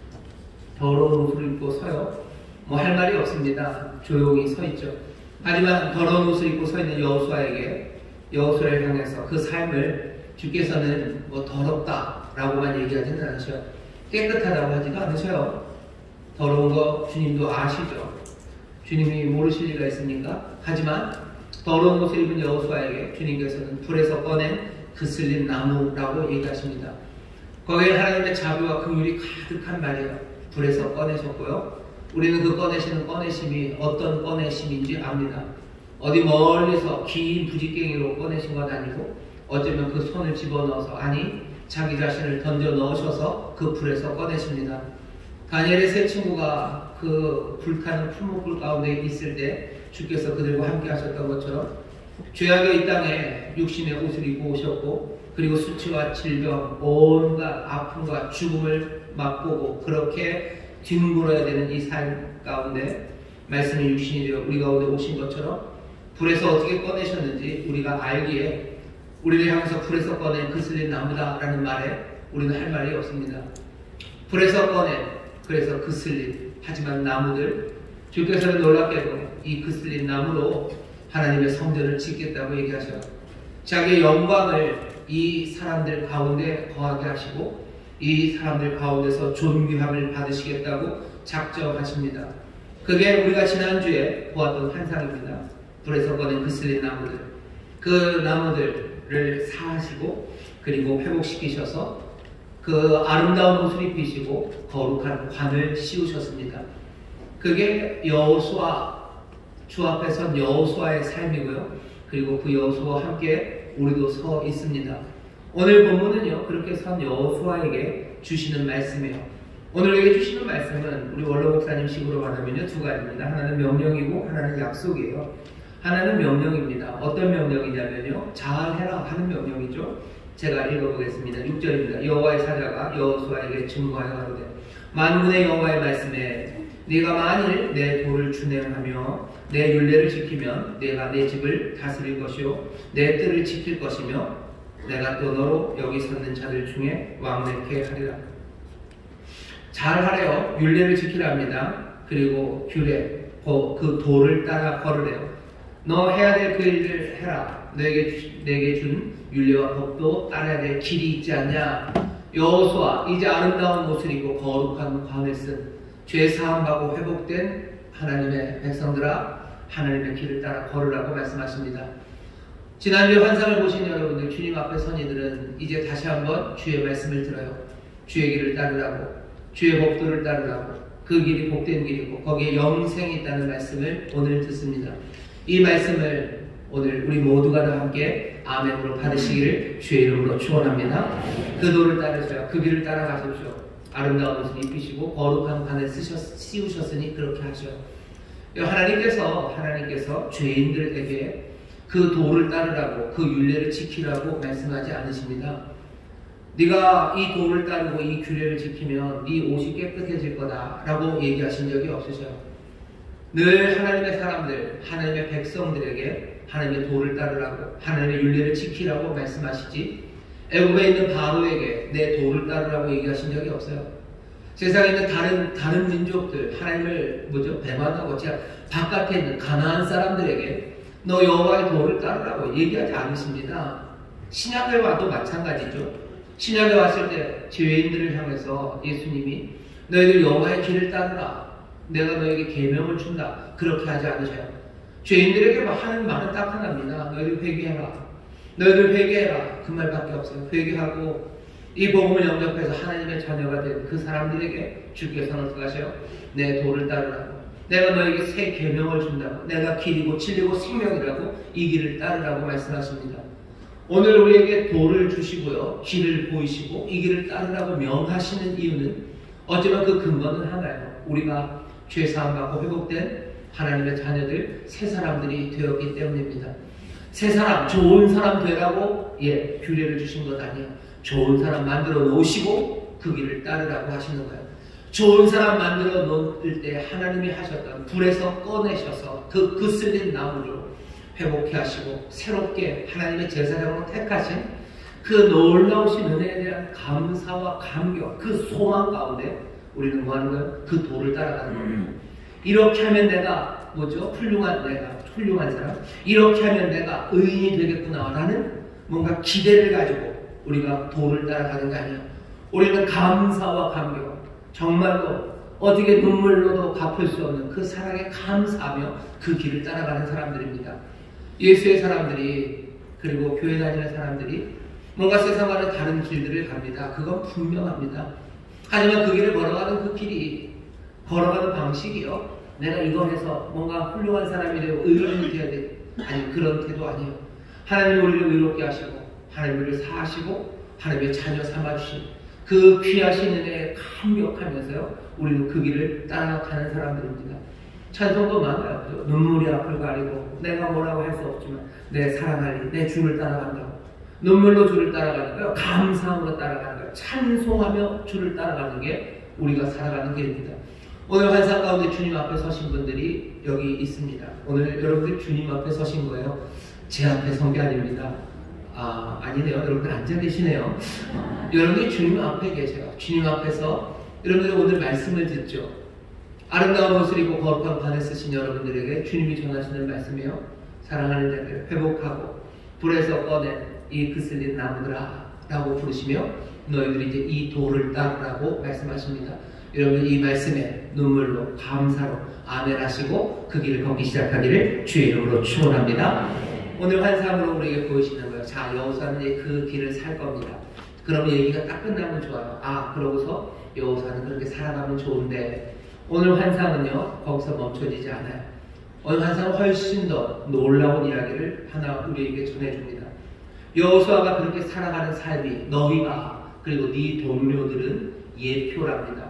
더러운 옷을 입고 서요. 뭐 할 말이 없습니다. 조용히 서 있죠. 하지만 더러운 옷을 입고 서 있는 여호수아에게, 여호수아를 향해서 그 삶을 주께서는 뭐 더럽다라고만 얘기하지는 않으셔요. 깨끗하다고 하지도 않으셔요. 더러운 거 주님도 아시죠. 주님이 모르실 리가 있습니까? 하지만 더러운 옷을 입은 여호수아에게 주님께서는 불에서 꺼낸 그슬린 나무라고 얘기하십니다. 거기에 하나님의 자비와 긍휼이 가득한 말이에요. 불에서 꺼내셨고요. 우리는 그 꺼내시는 꺼내심이 어떤 꺼내심인지 압니다. 어디 멀리서 긴 부지깽이로 꺼내신 건 아니고 어쩌면 그 손을 집어넣어서, 아니 자기 자신을 던져 넣으셔서 그 불에서 꺼내십니다. 다니엘의 세 친구가 그 불타는 풀목불 가운데 있을 때 주께서 그들과 함께 하셨던 것처럼 죄악의 이 땅에 육신의 옷을 입고 오셨고, 그리고 수치와 질병, 온갖 아픔과 죽음을 맛보고 그렇게 뒹굴어야 되는 이 삶 가운데 말씀이 육신이 되어 우리 가운데 오신 것처럼 불에서 어떻게 꺼내셨는지 우리가 알기에 우리를 향해서 불에서 꺼낸 그슬린 나무다라는 말에 우리는 할 말이 없습니다. 불에서 꺼낸, 그래서 그슬린, 하지만 나무들, 주께서는 놀랍게도 이 그슬린 나무로 하나님의 성전을 짓겠다고 얘기하셔요. 자기의 영광을 이 사람들 가운데 거하게 하시고 이 사람들 가운데서 존귀함을 받으시겠다고 작정하십니다. 그게 우리가 지난주에 보았던 환상입니다. 불에서 꺼낸 그슬린 나무들, 그 나무들을 사하시고 그리고 회복시키셔서 그 아름다운 옷을 입히시고 거룩한 관을 씌우셨습니다. 그게 여호수아, 주 앞에 선 여호수아의 삶이고요. 그리고 그 여호수아와 함께 우리도 서 있습니다. 오늘 본문은요, 그렇게 선 여호수아에게 주시는 말씀이에요. 오늘 우리에게 주시는 말씀은 우리 원로 목사님 식으로 말하면요, 두 가지입니다. 하나는 명령이고 하나는 약속이에요. 하나는 명령입니다. 어떤 명령이냐면요, 잘해라 하는 명령이죠. 제가 읽어보겠습니다. 육 절입니다. 여호와의 사자가 여호수아에게 증거하여 가로되, 만군의 여호와의 말씀에 네가 만일 내 도를 준행하며 내 율례를 지키면 내가 내 집을 다스릴 것이요 내 뜰을 지킬 것이며 내가 또 너로 여기 섰는 자들 중에 왕되게 하리라. 잘하래요. 율례를 지키랍니다. 그리고 규례, 그 도를 따라 걸으래요. 너 해야 될 그 일을 해라. 내게, 내게 준 율례와 법도 따라야 될 길이 있지 않냐. 여호수아, 이제 아름다운 옷을 입고 거룩한 관을 쓴 죄 사함받고 회복된 하나님의 백성들아, 하나님의 길을 따라 걸으라고 말씀하십니다. 지난주에 환상을 보신 여러분들, 주님 앞에 선 이들은 이제 다시 한번 주의 말씀을 들어요. 주의 길을 따르라고, 주의 법도를 따르라고, 그 길이 복된 길이고 거기에 영생이 있다는 말씀을 오늘 듣습니다. 이 말씀을 오늘 우리 모두가 다 함께 아멘으로 받으시기를 주의 이름으로 축원합니다. 그 도를 따르셔야 그 길을 따라가십시오. 아름다운 옷을 입히시고 거룩한 관을 쓰셨, 씌우셨으니 그렇게 하셔요. 하나님께서 하나님께서 죄인들에게 그 도를 따르라고, 그 율례를 지키라고 말씀하지 않으십니다. 네가 이 도를 따르고 이 규례를 지키면 네 옷이 깨끗해질 거다라고 얘기하신 적이 없으셔요. 늘 하나님의 사람들, 하나님의 백성들에게 하나님의 도를 따르라고, 하나님의 율례를 지키라고 말씀하시지, 애굽에 있는 바로에게 내 도를 따르라고 얘기하신 적이 없어요. 세상에 있는 다른 다른 민족들, 하나님을 뭐죠 배반하고 제가 바깥에 있는 가나안 사람들에게 너 여호와의 도를 따르라고 얘기하지 않으십니다. 신약에 와도 마찬가지죠. 신약에 왔을 때 죄인들을 향해서 예수님이 너희들 여호와의 길을 따르라, 내가 너에게 계명을 준다, 그렇게 하지 않으셔요. 죄인들에게 하는 말은 딱 하나입니다. 너희들 회개해라, 너희들 회개해라, 그 말밖에 없어요. 회개하고 이 복음을 영접해서 하나님의 자녀가 된 그 사람들에게 주께서는 어떻게 하셔요? 내 도를 따르라고, 내가 너에게 새 계명을 준다고, 내가 길이고 진리고 생명이라고 이 길을 따르라고 말씀하십니다. 오늘 우리에게 도를 주시고요, 길을 보이시고 이 길을 따르라고 명하시는 이유는 어쩌면 그 근거는 하나예요. 우리가 죄 사함받고 회복된 하나님의 자녀들, 새 사람들이 되었기 때문입니다. 새 사람, 좋은 사람 되라고 예 규례를 주신 것 아니에요. 좋은 사람 만들어 놓으시고 그 길을 따르라고 하시는 거예요. 좋은 사람 만들어 놓을 때 하나님이 하셨던 불에서 꺼내셔서 그, 그 쓸린 나무로 회복해 하시고 새롭게 하나님의 제사장으로 택하신 그 놀라우신 은혜에 대한 감사와 감격, 그 소망 가운데 우리는 뭐 하는 거예요? 그 도를 따라가는 겁니다. 이렇게 하면 내가 뭐죠? 훌륭한 내가 훌륭한 사람, 이렇게 하면 내가 의인이 되겠구나라는 뭔가 기대를 가지고 우리가 도를 따라가는 게 아니에요. 우리는 감사와 감격, 정말로 어떻게 눈물로도 갚을 수 없는 그 사랑에 감사하며 그 길을 따라가는 사람들입니다. 예수의 사람들이, 그리고 교회 다니는 사람들이 뭔가 세상과는 다른 길들을 갑니다. 그건 분명합니다. 하지만 그 길을 걸어가는 그 길이, 걸어가는 방식이요, 내가 이걸 해서 뭔가 훌륭한 사람이 되고 의로움이 되어야 돼, 아니 그런 태도 아니에요. 하나님 우리를 의롭게 하시고 하나님 우리를 사하시고 하나님의 자녀 삼아주신 그 귀하신 은혜에 감격하면서요, 우리는 그 길을 따라가는 사람들입니다. 찬송도 많아요. 눈물이 앞을 가리고 내가 뭐라고 할 수 없지만 내 사랑할 내 주를 따라간다고. 눈물로 주를 따라가는 거예요. 감사함으로 따라가는 거예요. 찬송하며 주를 따라가는 게 우리가 살아가는 길입니다. 오늘 환상 가운데 주님 앞에 서신 분들이 여기 있습니다. 오늘 여러분들 주님 앞에 서신 거예요. 제 앞에 선 게 아닙니다. 아, 아니네요. 여러분들 앉아 계시네요. 어, 여러분들이 주님 앞에 계세요. 주님 앞에서 여러분들 오늘 말씀을 듣죠. 아름다운 옷을 입고 거룩한 관을 쓰신 여러분들에게 주님이 전하시는 말씀이요, 사랑하는 자들 회복하고 불에서 꺼낸 이 그슬린 나무들아 라고 부르시며 너희들이 이제 이 도를 따르라고 말씀하십니다. 여러분 이 말씀에 눈물로 감사로 아멘 하시고 그 길을 걷기 시작하기를 주의 이름으로 축원합니다. 오늘 환상으로 우리에게 보이시는 거예요. 자, 여호수아는 그 길을 살 겁니다. 그럼 얘기가 딱 끝나면 좋아요. 아, 그러고서 여호수아는 그렇게 살아가면 좋은데, 오늘 환상은요 거기서 멈춰지지 않아요. 오늘 환상은 훨씬 더 놀라운 이야기를 하나 우리에게 전해줍니다. 여호수아가 그렇게 살아가는 삶이 너희가 그리고 네 동료들은 예표랍니다.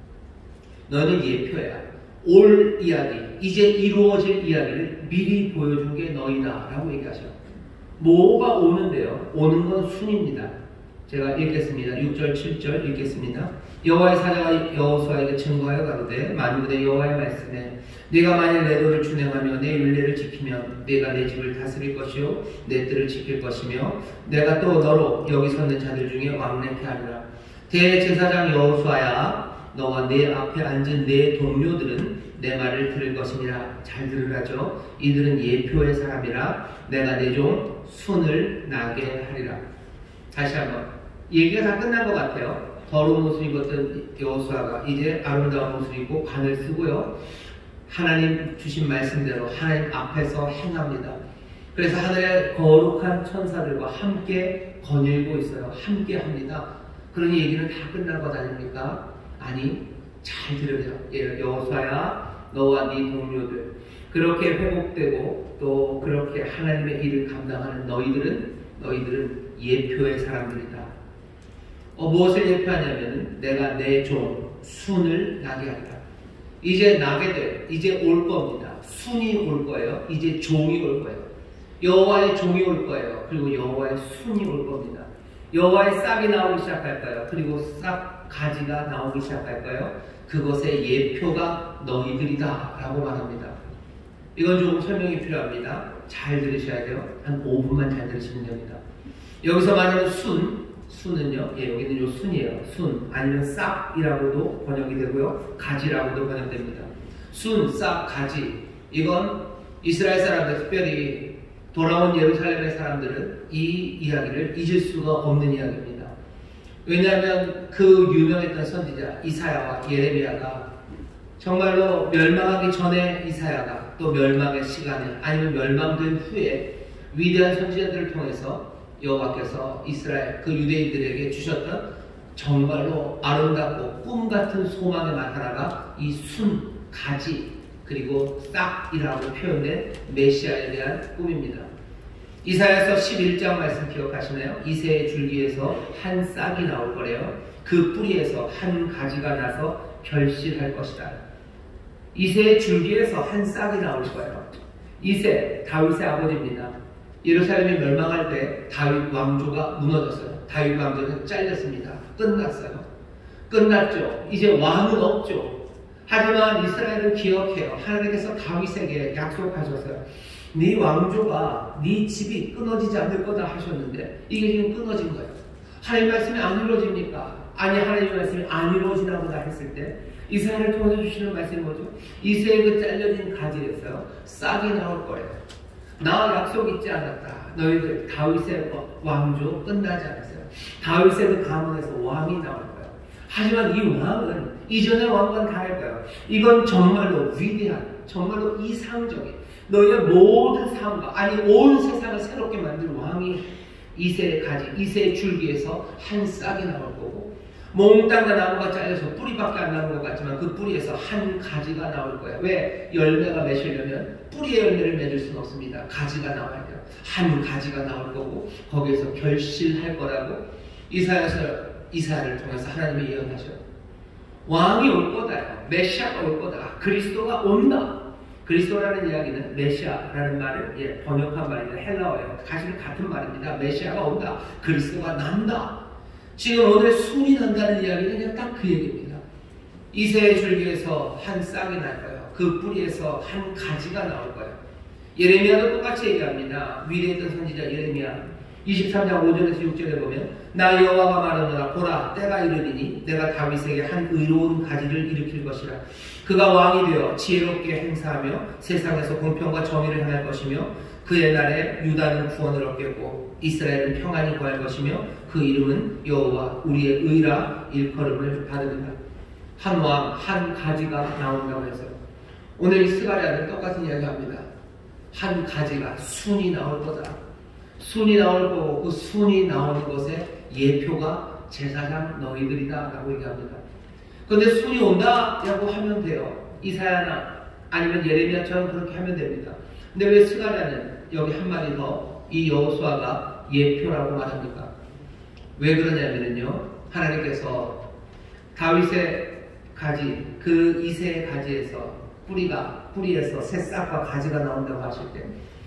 너는 예표야. 올 이야기, 이제 이루어질 이야기를 미리 보여준 게 너희다 라고 얘기하셔요. 뭐가 오는데요? 오는 건 순입니다. 제가 읽겠습니다. 육 절 칠 절 읽겠습니다. 여호와의 사자가 여호수아에게 증거하여 가로되 만군의 여호와의 말씀에 네가 만일 내 도를 준행하며 내 율례를 지키면 네가 내 집을 다스릴 것이요 내 뜰을 지킬 것이며 내가 또 너로 여기 섰는 자들 중에 왕래케 하리라. 대제사장 여호수아야, 너와 내 앞에 앉은 내 동료들은 내 말을 들을 것이니라. 잘 들으라죠. 이들은 예표의 사람이라 내가 내 종 순을 나게 하리라. 다시 한번 얘기가 다 끝난 것 같아요. 더러운 옷을 입었던 여호수아가 이제 아름다운 옷을 입고 관을 쓰고요, 하나님 주신 말씀대로 하나님 앞에서 행합니다. 그래서 하늘의 거룩한 천사들과 함께 거닐고 있어요. 함께 합니다. 그러니 얘기는 다 끝난 것 아닙니까? 아니, 잘 들으세요. 예, 여호수아야, 너와 네 동료들, 그렇게 회복되고 또 그렇게 하나님의 일을 감당하는 너희들은 너희들은 예표의 사람들이다. 어, 무엇을 예표하냐면 내가 내 종 순을 나게 하리라. 이제 나게 돼. 이제 올 겁니다. 순이 올 거예요. 이제 종이 올 거예요. 여호와의 종이 올 거예요. 그리고 여호와의 순이 올 겁니다. 여호와의 싹이 나오기 시작할 거예요. 그리고 싹 가지가 나오기 시작할 거예요. 그것의 예표가 너희들이다 라고 말합니다. 이건 좀 설명이 필요합니다. 잘 들으셔야 돼요. 한 오 분만 잘 들으시면 됩니다. 여기서 말하는 순, 순은요, 예, 여기는 요 순이에요. 순, 아니면 싹이라고도 번역이 되고요. 가지라고도 번역됩니다. 순, 싹, 가지. 이건 이스라엘 사람들, 특별히 돌아온 예루살렘의 사람들은 이 이야기를 잊을 수가 없는 이야기입니다. 왜냐하면 그 유명했던 선지자 이사야와 예레미야가 정말로 멸망하기 전에 이사야가 또 멸망의 시간에 아니면 멸망된 후에 위대한 선지자들을 통해서 여호와께서 이스라엘 그 유대인들에게 주셨던 정말로 아름답고 꿈같은 소망의 말 하나가 이 순, 가지 그리고 싹이라고 표현된 메시아에 대한 꿈입니다. 이사야서 십일 장 말씀 기억하시나요? 이새의 줄기에서 한 싹이 나올 거래요. 그 뿌리에서 한 가지가 나서 결실할 것이다. 이새의 줄기에서 한 싹이 나올 거예요. 이새, 다윗의 아버지입니다. 예루살렘이 멸망할 때 다윗 왕조가 무너졌어요. 다윗 왕조는 잘렸습니다. 끝났어요. 끝났죠. 이제 왕은 없죠. 하지만 이스라엘을 기억해요. 하나님께서 다윗에게 약속하셨어요. 네 왕조가 네 집이 끊어지지 않을 거다 하셨는데 이게 지금 끊어진 거예요. 하나님 말씀이 안 이루어집니까? 아니, 하나님 말씀이 안 이루어지나 보다 했을 때 이스라엘을 통해서 주시는 말씀이 뭐죠? 이새의 그 잘려진 가지에서 싹이 나올 거예요. 나 약속 잊지 않았다. 너희들 다윗의 왕조 끝나지 않았어요. 다윗의 그 가문에서 왕이 나올 거예요. 하지만 이 왕은 이전의 왕과는 다를 거예요. 이건 정말로 위대한, 정말로 이상적인 너희의 모든 삶과 아니 온 세상을 새롭게 만든 왕이 이새의 가지, 이새의 줄기에서 한 싹이 나올 거고 몽땅과 나무가 잘려서 뿌리밖에 안 나오는 것 같지만 그 뿌리에서 한 가지가 나올 거예요. 왜? 열매가 맺으려면 뿌리의 열매를 맺을 수는 없습니다. 가지가 나와야 돼요. 한 가지가 나올 거고 거기에서 결실할 거라고 이사야서 이사야를 통해서 하나님이 예언하셔요. 왕이 올 거다. 메시아가 올 거다. 그리스도가 온다. 그리스도라는 이야기는 메시아라는 말을 예, 번역한 말인데 헬라어예요. 사실 같은 말입니다. 메시아가 온다. 그리스도가 난다. 지금 오늘 순이 난다는 이야기는 그냥 딱 그 얘기입니다. 이새의 줄기에서 한 싹이 날 거예요. 그 뿌리에서 한 가지가 나올 거예요. 예레미야도 똑같이 얘기합니다. 위대했던 선지자 예레미야 이십삼 장 오 절에서 육 절에 보면 나 여호와가 말하노라 보라 때가 이르리니 내가 다윗에게 한 의로운 가지를 일으킬 것이라. 그가 왕이 되어 지혜롭게 행사하며 세상에서 공평과 정의를 행할 것이며 그의 날에 유다는 구원을 얻겠고 이스라엘은 평안히 거할 것이며 그 이름은 여호와 우리의 의라 일컬음을 받으리라. 한 왕, 한 가지가 나온다고 해서요. 오늘 이 스가랴는 똑같은 이야기합니다. 한 가지가 순이 나올 거다. 순이 나올 거고 그 순이 나오는 것의 예표가 제사장 너희들이다 라고 얘기합니다. 그런데 순이 온다 라고 하면 돼요. 이사야나 아니면 예레미야처럼 그렇게 하면 됩니다. 근데 왜 스가랴는 여기 한마디 더 이 여호수아가 예표라고 말합니까? 왜 그러냐면요, 하나님께서 다윗의 가지, 그 이새의 가지에서 뿌리가, 뿌리에서 새싹과 가지가 나온다고 하실 때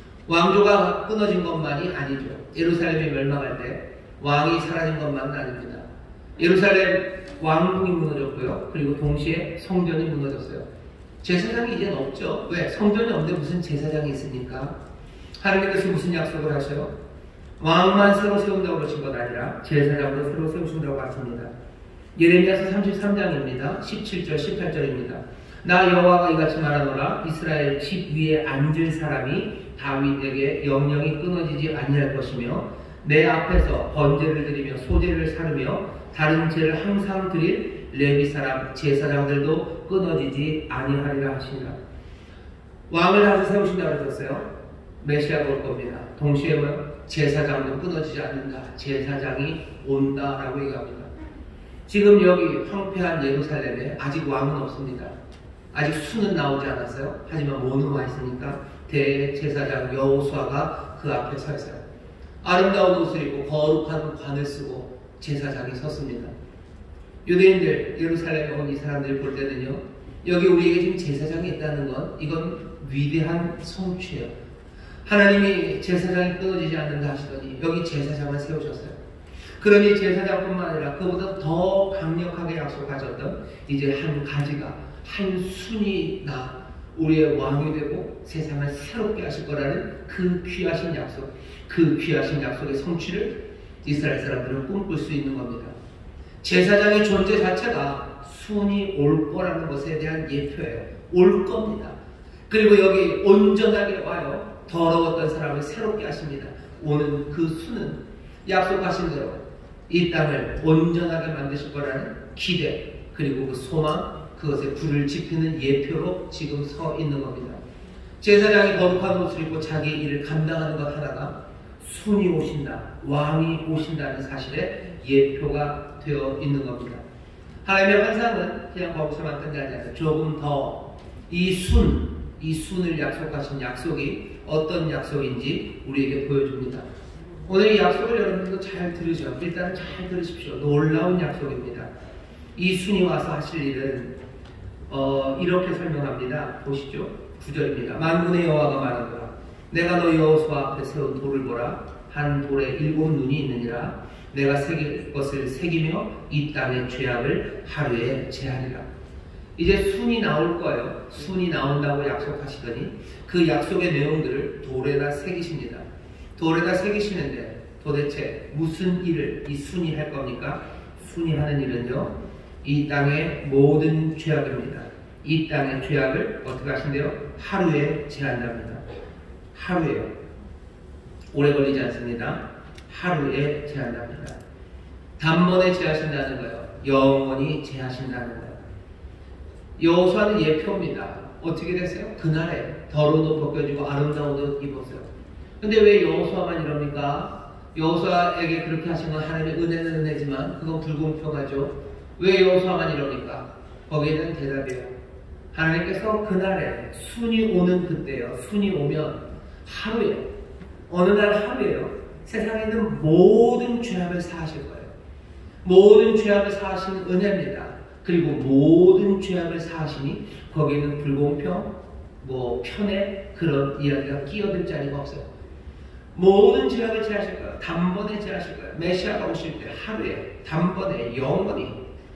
왕조가 끊어진 것만이 아니죠. 예루살렘이 멸망할 때 왕이 사라진 것만은 아닙니다. 예루살렘 왕궁이 무너졌고요. 그리고 동시에 성전이 무너졌어요. 제사장이 이제는 없죠. 왜? 성전이 없는데 무슨 제사장이 있습니까? 하나님께서 무슨 약속을 하셔요? 왕만 새로 세운다고 그러신 것 아니라 제사장도 새로 세우신다고 하십니다. 예레미야서 삼십삼 장입니다. 십칠 절 십팔 절입니다. 나 여호와가 이같이 말하노라 이스라엘 집 위에 앉을 사람이 다윗에게 영영이 끊어지지 아니할 것이며 내 앞에서 번제를 드리며 소제를 사르며 다른 제를 항상 드릴 레위 사람 제사장들도 끊어지지 아니하리라 하시니라. 왕을 다시 세우신다고 하셨어요. 메시아가 올 겁니다. 동시에 뭐 제사장도 끊어지지 않는다. 제사장이 온다라고 얘기합니다. 지금 여기 황폐한 예루살렘에 아직 왕은 없습니다. 아직 수는 나오지 않았어요. 하지만 뭐는 와 있으니까 대제사장 여호수아가 그 앞에 서 있어요. 아름다운 옷을 입고 거룩한 관을 쓰고 제사장이 섰습니다. 유대인들, 예루살렘에 온 이 사람들이 볼 때는요, 여기 우리에게 지금 제사장이 있다는 건 이건 위대한 성취예요. 하나님이 제사장이 끊어지지 않는다 하시더니 여기 제사장을 세우셨어요. 그러니 제사장뿐만 아니라 그보다 더 강력하게 약속하셨던 이제 한 가지가, 한 순이 나 우리의 왕이 되고 세상을 새롭게 하실 거라는 그 귀하신 약속, 그 귀하신 약속의 성취를 이스라엘 사람들은 꿈꿀 수 있는 겁니다. 제사장의 존재 자체가 순이 올 거라는 것에 대한 예표예요. 올 겁니다. 그리고 여기 온전하게 와요. 더러웠던 사람을 새롭게 하십니다. 오는 그 수는 약속하신 대로 이 땅을 온전하게 만드실 거라는 기대, 그리고 그 소망, 그것에 불을 지피는 예표로 지금 서 있는 겁니다. 제사장이 거룩한 옷을 입고 자기 일을 감당하는 것 하나가 순이 오신다, 왕이 오신다는 사실에 예표가 되어 있는 겁니다. 하나님의 환상은 그냥 거기서만 끝나지 않아요. 조금 더 이 순, 이 순을 약속하신 약속이 어떤 약속인지 우리에게 보여줍니다. 오늘 이 약속을 여러분들도 잘 들으셔. 일단 잘 들으십시오. 놀라운 약속입니다. 이 순이 와서 하실 일은 어, 이렇게 설명합니다. 보시죠. 구 절입니다. 만군의 여호와가 말하노라. 내가 너 여호수아 앞에 세운 돌을 보라. 한 돌에 일곱 눈이 있느니라. 내가 새길 것을 새기며 이 땅의 죄악을 하루에 제하리라. 이제 순이 나올 거예요. 순이 나온다고 약속하시더니 그 약속의 내용들을 돌에다 새기십니다. 돌에다 새기시는데 도대체 무슨 일을 이 순이 할 겁니까? 순이 하는 일은요, 이 땅의 모든 죄악입니다. 이 땅의 죄악을 어떻게 하신대요? 하루에 제한답니다. 하루에요. 오래 걸리지 않습니다. 하루에 제한답니다. 단번에 제하신다는 거예요. 영원히 제하신다는 거예요. 여호수아는 예표입니다. 어떻게 됐어요? 그날에 더러운 옷 벗겨지고 아름다운 옷 입었어요. 근데 왜 여호수아만 이럽니까? 여호수아에게 그렇게 하신 건 하나님의 은혜는 은혜지만 그건 불공평하죠. 왜 여호수아만 이럽니까? 거기에 대한 대답이에요. 하나님께서 그날에 순이 오는 그때요. 순이 오면 하루에, 어느 날 하루에요. 세상에 있는 모든 죄악을 사하실 거예요. 모든 죄악을 사하시는 은혜입니다. 그리고 모든 죄악을 사하시니 거기에는 불공평, 뭐 편애 그런 이야기가 끼어들 자리가 없어요. 모든 죄악을 제하실 거예요. 단번에 제하실 거예요. 메시아가 오실 때 하루에, 단번에, 영원히.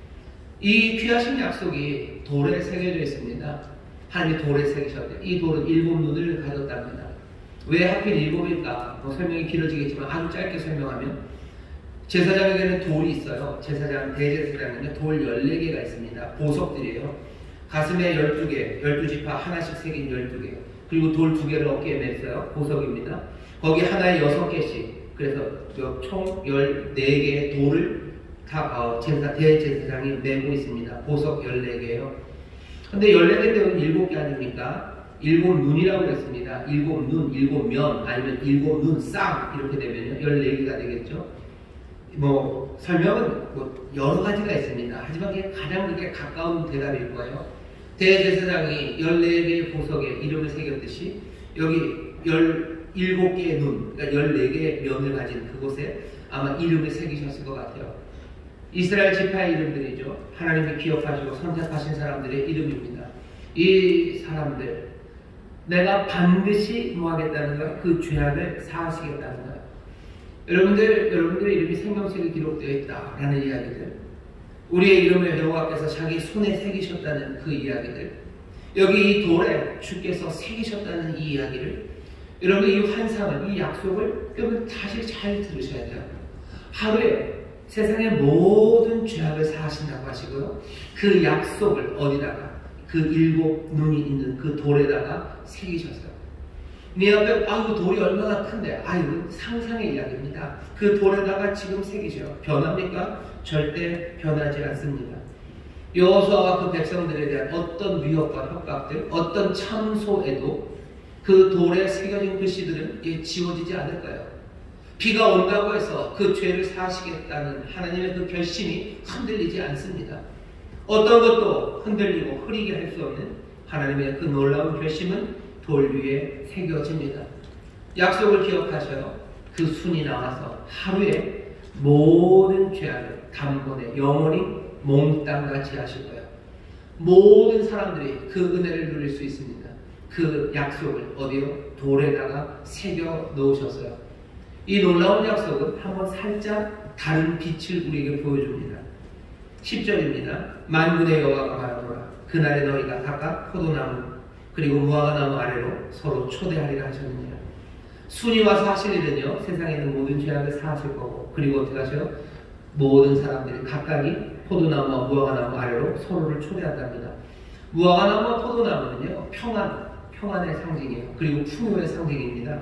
이 귀하신 약속이 돌에 새겨져 있습니다. 하나님이 돌에 새기셨대요. 이 돌은 일곱 눈을 가졌답니다. 왜 하필 일곱일까? 뭐 설명이 길어지겠지만 아주 짧게 설명하면 제사장에게는 돌이 있어요. 제사장, 대제사장에는 돌 열네 개가 있습니다. 보석들이에요. 가슴에 열두 개, 열두 지파 하나씩 새긴 열두 개. 그리고 돌 두 개를 어깨에 맸어요. 보석입니다. 거기 하나에 여섯 개씩. 그래서 총 열네 개의 돌을 다 어, 제사, 대제사장이 메고 있습니다. 보석 열네 개예요. 근데 열네 개 되면 일곱 개 아닙니까? 일곱 눈이라고 했습니다. 일곱 눈, 일곱 면, 아니면 일곱 눈, 쌍 이렇게 되면요. 열네 개가 되겠죠. 뭐 설명은 뭐 여러 가지가 있습니다. 하지만 그게 가장 그게 가까운 대답일 거예요. 대제사장이 열네 개의 보석에 이름을 새겼듯이 여기 열일곱 개의 눈, 그러니까 열네 개의 면을 가진 그곳에 아마 이름을 새기셨을 것 같아요. 이스라엘 지파의 이름들이죠. 하나님이 기억하시고 선택하신 사람들의 이름입니다. 이 사람들, 내가 반드시 뭐 하겠다는 거야? 그 죄악을 사하시겠다는 거야. 여러분들, 여러분들의 이름이 생명책에 기록되어 있다라는 이야기들, 우리의 이름을 여호와께서 자기 손에 새기셨다는 그 이야기들, 여기 이 돌에 주께서 새기셨다는 이 이야기를, 여러분 이 환상을, 이 약속을 여러분 다시 잘 들으셔야 돼요. 하루에 세상의 모든 죄악을 사하신다고 하시고요. 그 약속을 어디다가, 그 일곱 눈이 있는 그 돌에다가 새기셨어요. 네 앞에, 아, 그 돌이 얼마나 큰데. 아, 이건 상상의 이야기입니다. 그 돌에다가 지금 새기셔요. 변합니까? 절대 변하지 않습니다. 여호수아와 그 백성들에 대한 어떤 위협과 협박들, 어떤 참소에도 그 돌에 새겨진 글씨들은 예, 지워지지 않을까요? 비가 온다고 해서 그 죄를 사하시겠다는 하나님의 그 결심이 흔들리지 않습니다. 어떤 것도 흔들리고 흐리게 할 수 없는 하나님의 그 놀라운 결심은 돌 위에 새겨집니다. 약속을 기억하셔요. 그 순이 나와서 하루에 모든 죄악을 단번에 영원히 몽땅같이 하실 거예요. 모든 사람들이 그 은혜를 누릴 수 있습니다. 그 약속을 어디요? 돌에다가 새겨 놓으셨어요. 이 놀라운 약속은 한번 살짝 다른 빛을 우리에게 보여줍니다. 십 절입니다. 만군의 여호와가 말하노라. 그날에 너희가 각각 포도나무 그리고 무화과나무 아래로 서로 초대하리라 하셨느니라. 순이 와서 하실 일은요, 세상에 있는 모든 죄악을 사하실 거고, 그리고 어떻게 하셔요? 모든 사람들이 각각이 포도나무와 무화과나무 아래로 서로를 초대한답니다. 무화과나무와 포도나무는요, 평안, 평안의 상징이에요. 그리고 풍요의 상징입니다.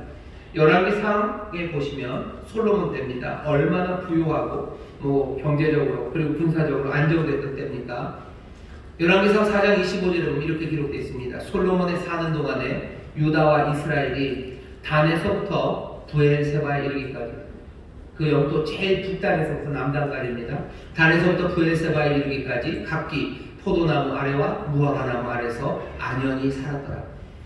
열왕기상에 보시면 솔로몬 때입니다. 얼마나 부유하고 뭐 경제적으로 그리고 군사적으로 안정됐던 때입니까? 열왕기상 사 장 이십오 절에 보면 이렇게 기록되어 있습니다. 솔로몬의 사는 동안에 유다와 이스라엘이 단에서부터 부엘세바에 이르기까지, 그 영토 제일 북단에서부터 남단까지입니다. 단에서부터 부엘세바에 이르기까지 각기 포도나무 아래와 무화과나무 아래서 안연히 살았더라.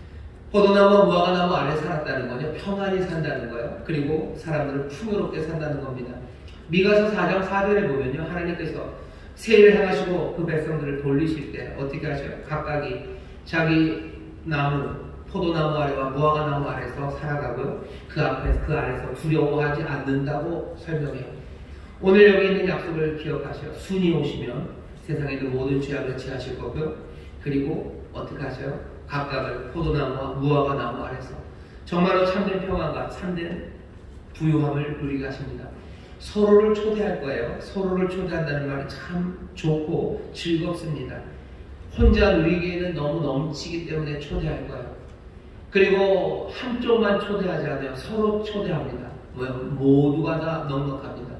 포도나무와 무화과나무 아래 살았다는 거죠. 평안히 산다는 거예요. 그리고 사람들은 풍요롭게 산다는 겁니다. 미가서 사 장 사 절에 보면요, 하나님께서 세일을 행하시고 그 백성들을 돌리실 때 어떻게 하셔요? 각각이 자기 나무, 포도나무 아래와 무화과나무 아래서 살아가고요, 그 앞에서 그 아래서 두려워하지 않는다고 설명해요. 오늘 여기 있는 약속을 기억하셔요. 순이 오시면 세상에 있는 모든 죄악을 지하실 거고요, 그리고 어떻게 하셔요? 각각을 포도나무와 무화과나무 아래서 정말로 참된 평안과 참된 부유함을 누리게 하십니다. 서로를 초대할 거예요. 서로를 초대한다는 말이 참 좋고 즐겁습니다. 혼자 누리기에는 너무 넘치기 때문에 초대할 거예요. 그리고 한쪽만 초대하지 않아요. 서로 초대합니다. 뭐요? 모두가 다 넉넉합니다.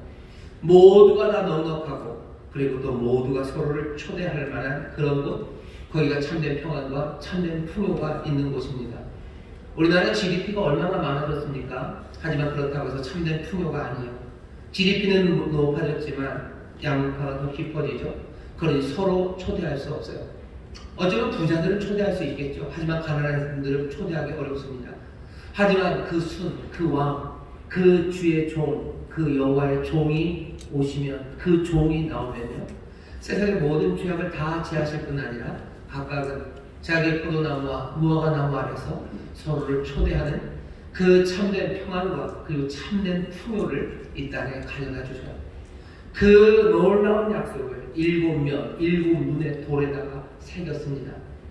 모두가 다 넉넉하고, 그리고 또 모두가 서로를 초대할 만한 그런 곳, 거기가 참된 평안과 참된 풍요가 있는 곳입니다. 우리나라 지디피가 얼마나 많아졌습니까? 하지만 그렇다고 해서 참된 풍요가 아니에요. 지디피는 높아졌지만 양극화가 더 깊어지죠. 그러니 서로 초대할 수 없어요. 어쩌면 부자들은 초대할 수 있겠죠. 하지만 가난한 사람들은 초대하기 어렵습니다. 하지만 그 순, 그 왕, 그 주의 종, 그 여호와의 종이 오시면, 그 종이 나오면요, 세상의 모든 죄악을 다 지하실 뿐 아니라 각각은 자기 포도나무와 무화과나무 아래서 서로를 초대하는 그 참된 평안과 그리고 참된 풍요를 이 땅에 가져다 주셔요. 그 놀라운 약속을 일곱 면, 일곱 눈의 돌에다가 새겼습니다.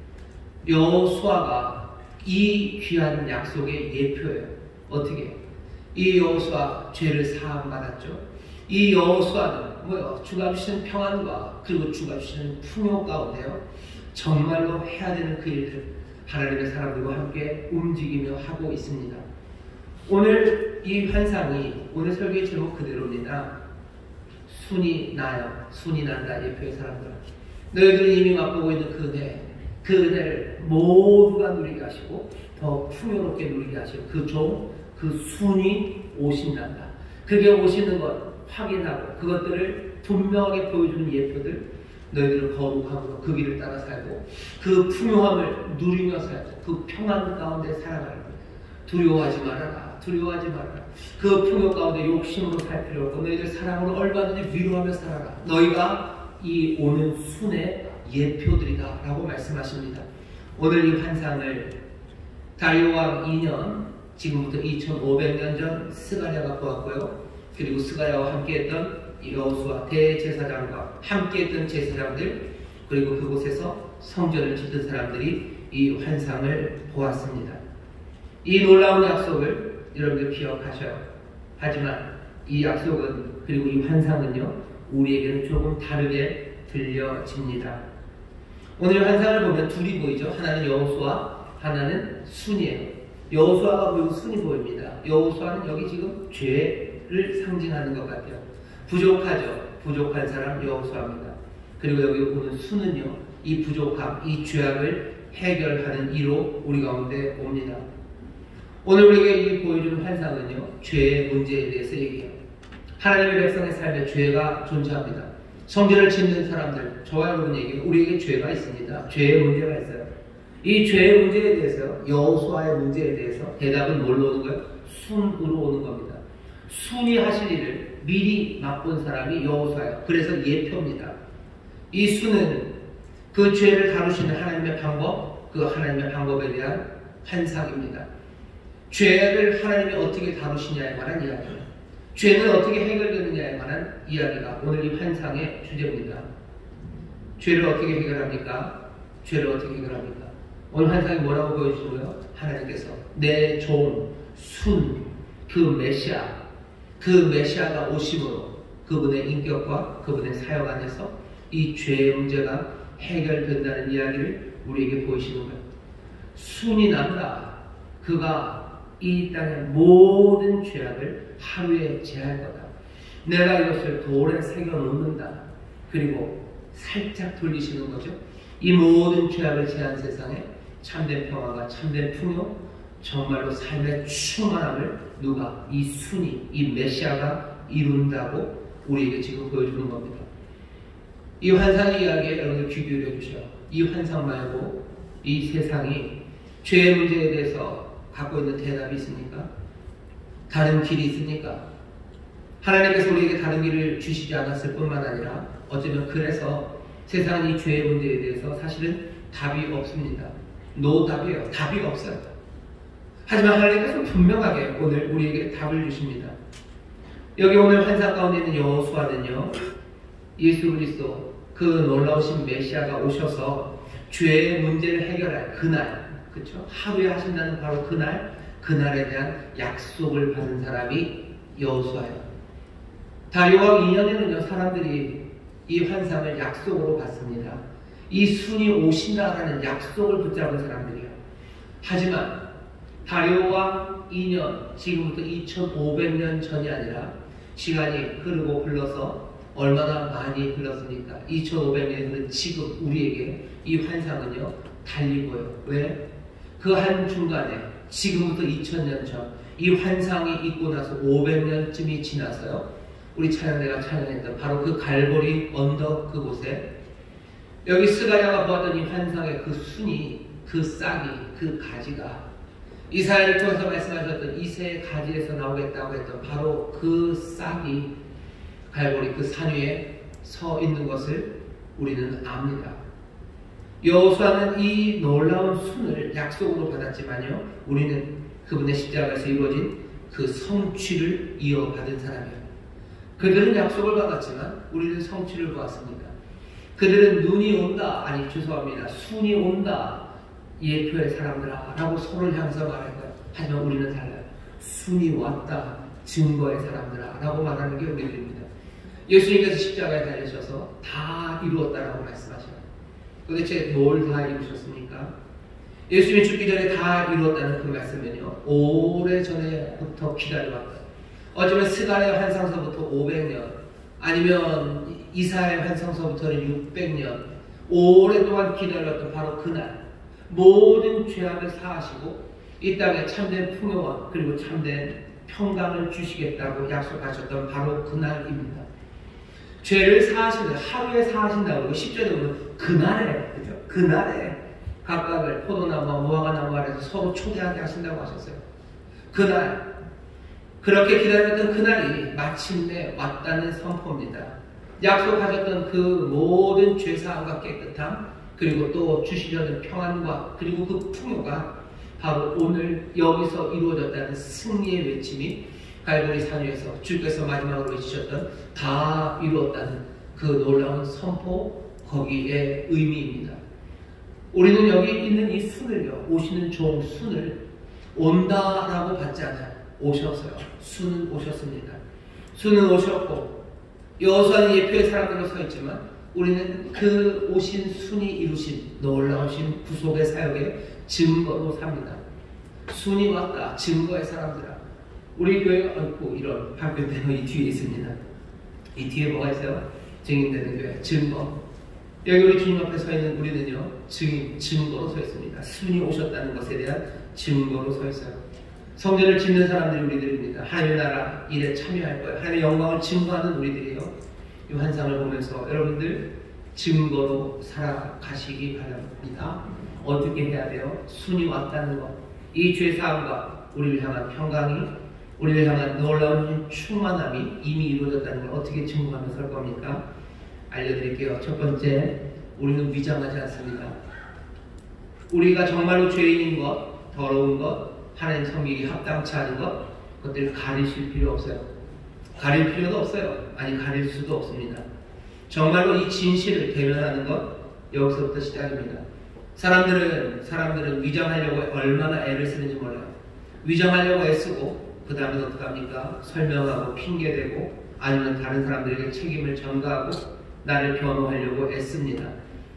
여호수아가 이 귀한 약속의 예표예요. 어떻게? 이 여호수아 죄를 사함 받았죠. 이 여호수아는 뭐요? 주가 주시는 평안과 그리고 주가 주시는 풍요 가운데요, 정말로 해야 되는 그 일들 하나님의 사람들과 함께 움직이며 하고 있습니다. 오늘 이 환상이 오늘 설교의 제목 그대로입니다. 순이 나요. 순이 난다. 예표의 사람들. 너희들이 이미 맛보고 있는 그 은혜, 그 은혜를 모두가 누리게 하시고 더 풍요롭게 누리게 하시고, 그 종, 그 순이 오신단다. 그게 오시는 것 확인하고 그것들을 분명하게 보여주는 예표들, 너희들은 거룩함으로 그 길을 따라 살고 그 풍요함을 누리며 살고 그 평안 가운데 살아가는 거예요. 두려워하지 말아라. 두려워하지 말아라. 그 풍요 가운데 욕심으로 살 필요 없고 너희들 사랑으로 얼마든지 위로하며 살아라. 너희가 이 오는 순의 예표들이다 라고 말씀하십니다. 오늘 이 환상을 다리오왕 이 년, 지금부터 이천오백 년 전 스가랴가 보았고요, 그리고 스가랴와 함께했던 여호수아 대제사장과 함께했던 제사장들, 그리고 그곳에서 성전을 짓던 사람들이 이 환상을 보았습니다. 이 놀라운 약속을 여러분들 기억하셔요. 하지만 이 약속은, 그리고 이 환상은요, 우리에게는 조금 다르게 들려집니다. 오늘 환상을 보면 둘이 보이죠. 하나는 여호수아, 하나는 순이에요. 여호수아가 보이고 순이 보입니다. 여호수아는 여기 지금 죄를 상징하는 것 같아요. 부족하죠. 부족한 사람 여호수아입니다. 그리고 여기 보는 순은요, 이 부족함, 이 죄악을 해결하는 이로 우리 가운데 옵니다. 오늘 우리에게 이 보여주는 환상은요, 죄의 문제에 대해서 얘기해요. 하나님의 백성의 삶에 죄가 존재합니다. 성전을 짓는 사람들, 저와 여러분에게 우리에게 죄가 있습니다. 죄의 문제가 있어요. 이 죄의 문제에 대해서, 여호수아의 문제에 대해서 대답은 뭘로 오는 거예요? 순으로 오는 겁니다. 순이 하실 일을 미리 맛본 사람이 여호수아예요. 그래서 예표입니다. 이 순은 그 죄를 다루시는 하나님의 방법, 그 하나님의 방법에 대한 환상입니다. 죄를 하나님이 어떻게 다루시냐에 관한 이야기입니다. 죄는 어떻게 해결되느냐에 관한 이야기가 오늘 이 환상의 주제입니다. 죄를 어떻게 해결합니까? 죄를 어떻게 해결합니까? 오늘 환상이 뭐라고 보여주고요? 하나님께서 내 종, 순, 그 메시아, 그 메시아가 오심으로 그분의 인격과 그분의 사역 안에서 이 죄의 문제가 해결된다는 이야기를 우리에게 보이시는 거예요. 순이 난다. 그가 이 땅의 모든 죄악을 하루에 제할 거다. 내가 이것을 돌에 새겨 놓는다. 그리고 살짝 돌리시는 거죠. 이 모든 죄악을 제한 세상에 참된 평화가, 참된 풍요, 정말로 삶의 충만함을 누가, 이 순이, 이 메시아가 이룬다고 우리에게 지금 보여주는 겁니다. 이 환상 이야기에 여러분들 귀 기울여 주셔. 이 환상 말고 이 세상이 죄의 문제에 대해서 갖고 있는 대답이 있습니까? 다른 길이 있습니까? 하나님께서 우리에게 다른 길을 주시지 않았을 뿐만 아니라 어쩌면 그래서 세상은 이 죄의 문제에 대해서 사실은 답이 없습니다. 노답이에요. 답이 없어요. 하지만 하나님께서 분명하게 오늘 우리에게 답을 주십니다. 여기 오늘 환상 가운데 있는 여호수아는요, 예수 그리스도 그 놀라우신 메시아가 오셔서 죄의 문제를 해결할 그날, 그렇죠? 하루에 하신다는 바로 그날, 그날에 대한 약속을 받은 사람이 여호수아예요. 다리오왕 이 년에는요, 사람들이 이 환상을 약속으로 받습니다. 이 순이 오신다라는 약속을 붙잡은 사람들이에요. 하지만 다리오왕 이 년, 지금부터 이천오백 년 전이 아니라 시간이 흐르고 흘러서 얼마나 많이 흘렀습니까? 이천오백 년이 흐른 지금 우리에게 이 환상은요, 달리고요. 왜? 그 한 중간에 지금부터 이천 년 전 이 환상이 있고 나서 오백 년쯤이 지나서요, 우리 찬양대가 찬양했던 바로 그 갈보리 언덕 그곳에 여기 스가랴가 보았던 이 환상의 그 순이, 그 싹이, 그 가지가 이사야를 통해서 말씀하셨던 이새의 가지에서 나오겠다고 했던 바로 그 싹이 갈보리 그 산 위에 서 있는 것을 우리는 압니다. 여호수아는 이 놀라운 순을 약속으로 받았지만요, 우리는 그분의 십자가에서 이루어진 그 성취를 이어받은 사람이에요. 그들은 약속을 받았지만 우리는 성취를 보았습니다. 그들은 눈이 온다, 아니 죄송합니다, 순이 온다, 예표의 사람들아 라고 서로를 향해서 말할 거예요. 하지만 우리는 달라요. 순이 왔다, 증거의 사람들아 라고 말하는 게 우리들입니다. 예수님께서 십자가에 달리셔서 다 이루었다라고 말씀하셔요. 도대체 뭘 다 이루셨습니까? 예수님이 죽기 전에 다 이루었다는 그 말씀은요, 오래전에부터 기다려왔다. 어쩌면 스가랴 환상서부터 오백 년, 아니면 이사야 환상서부터는 육백 년, 오랫동안 기다렸던 바로 그날, 모든 죄악을 사하시고 이 땅에 참된 풍요와 그리고 참된 평강을 주시겠다고 약속하셨던 바로 그날입니다. 죄를 사하시는, 하루에 사하신다고 그러고 십 절에 보면 그날에, 그죠? 그날에 각각을 포도나무와 무화과나무 아래서 서로 초대하게 하신다고 하셨어요. 그날, 그렇게 기다렸던 그날이 마침내 왔다는 선포입니다. 약속하셨던 그 모든 죄사함과 깨끗함, 그리고 또 주시려는 평안과 그리고 그 풍요가 바로 오늘 여기서 이루어졌다는 승리의 외침이 갈보리 산 위에서 주께서 마지막으로 외치셨던 다 이루었다는 그 놀라운 선포, 거기에 의미입니다. 우리는 여기 있는 이 순을요, 오시는 종 순을 온다라고 받지 않아요. 오셨어요. 순은 오셨습니다. 순은 오셨고 여호수아는 예표의 사람들로 서 있지만 우리는 그 오신 순이 이루신 놀라우신 구속의 사역의 증거로 삽니다. 순이 왔다, 증거의 사람들아. 우리 교회가 아이고 이런 발표되는 이 뒤에 있습니다. 이 뒤에 뭐가 있어요? 증인되는 교회, 증거. 여기 우리 주님 앞에 서 있는 우리는요, 증인, 증거로 서 있습니다. 순이 오셨다는 것에 대한 증거로 서 있어요. 성전을 짓는 사람들이 우리들입니다. 하나님의 나라 일에 참여할 거예요. 하나님의 영광을 증거하는 우리들이에요. 이 환상을 보면서 여러분들 증거로 살아가시기 바랍니다. 어떻게 해야 돼요? 순이 왔다는 것, 이 죄사함과 우리를 향한 평강이, 우리를 향한 놀라운 충만함이 이미 이루어졌다는 걸 어떻게 증거하면서 할 겁니까? 알려드릴게요. 첫 번째, 우리는 위장하지 않습니다. 우리가 정말로 죄인인 것, 더러운 것, 하나님 섬기기 합당치 않은 것, 그것들을 가리실 필요 없어요. 가릴 필요도 없어요. 아니, 가릴 수도 없습니다. 정말로 이 진실을 대면하는 것, 여기서부터 시작입니다. 사람들은 사람들은 위장하려고 얼마나 애를 쓰는지 몰라요. 위장하려고 애쓰고 그 다음에 어떻게 합니까? 설명하고 핑계대고 아니면 다른 사람들에게 책임을 전가하고 나를 변호하려고 애씁니다.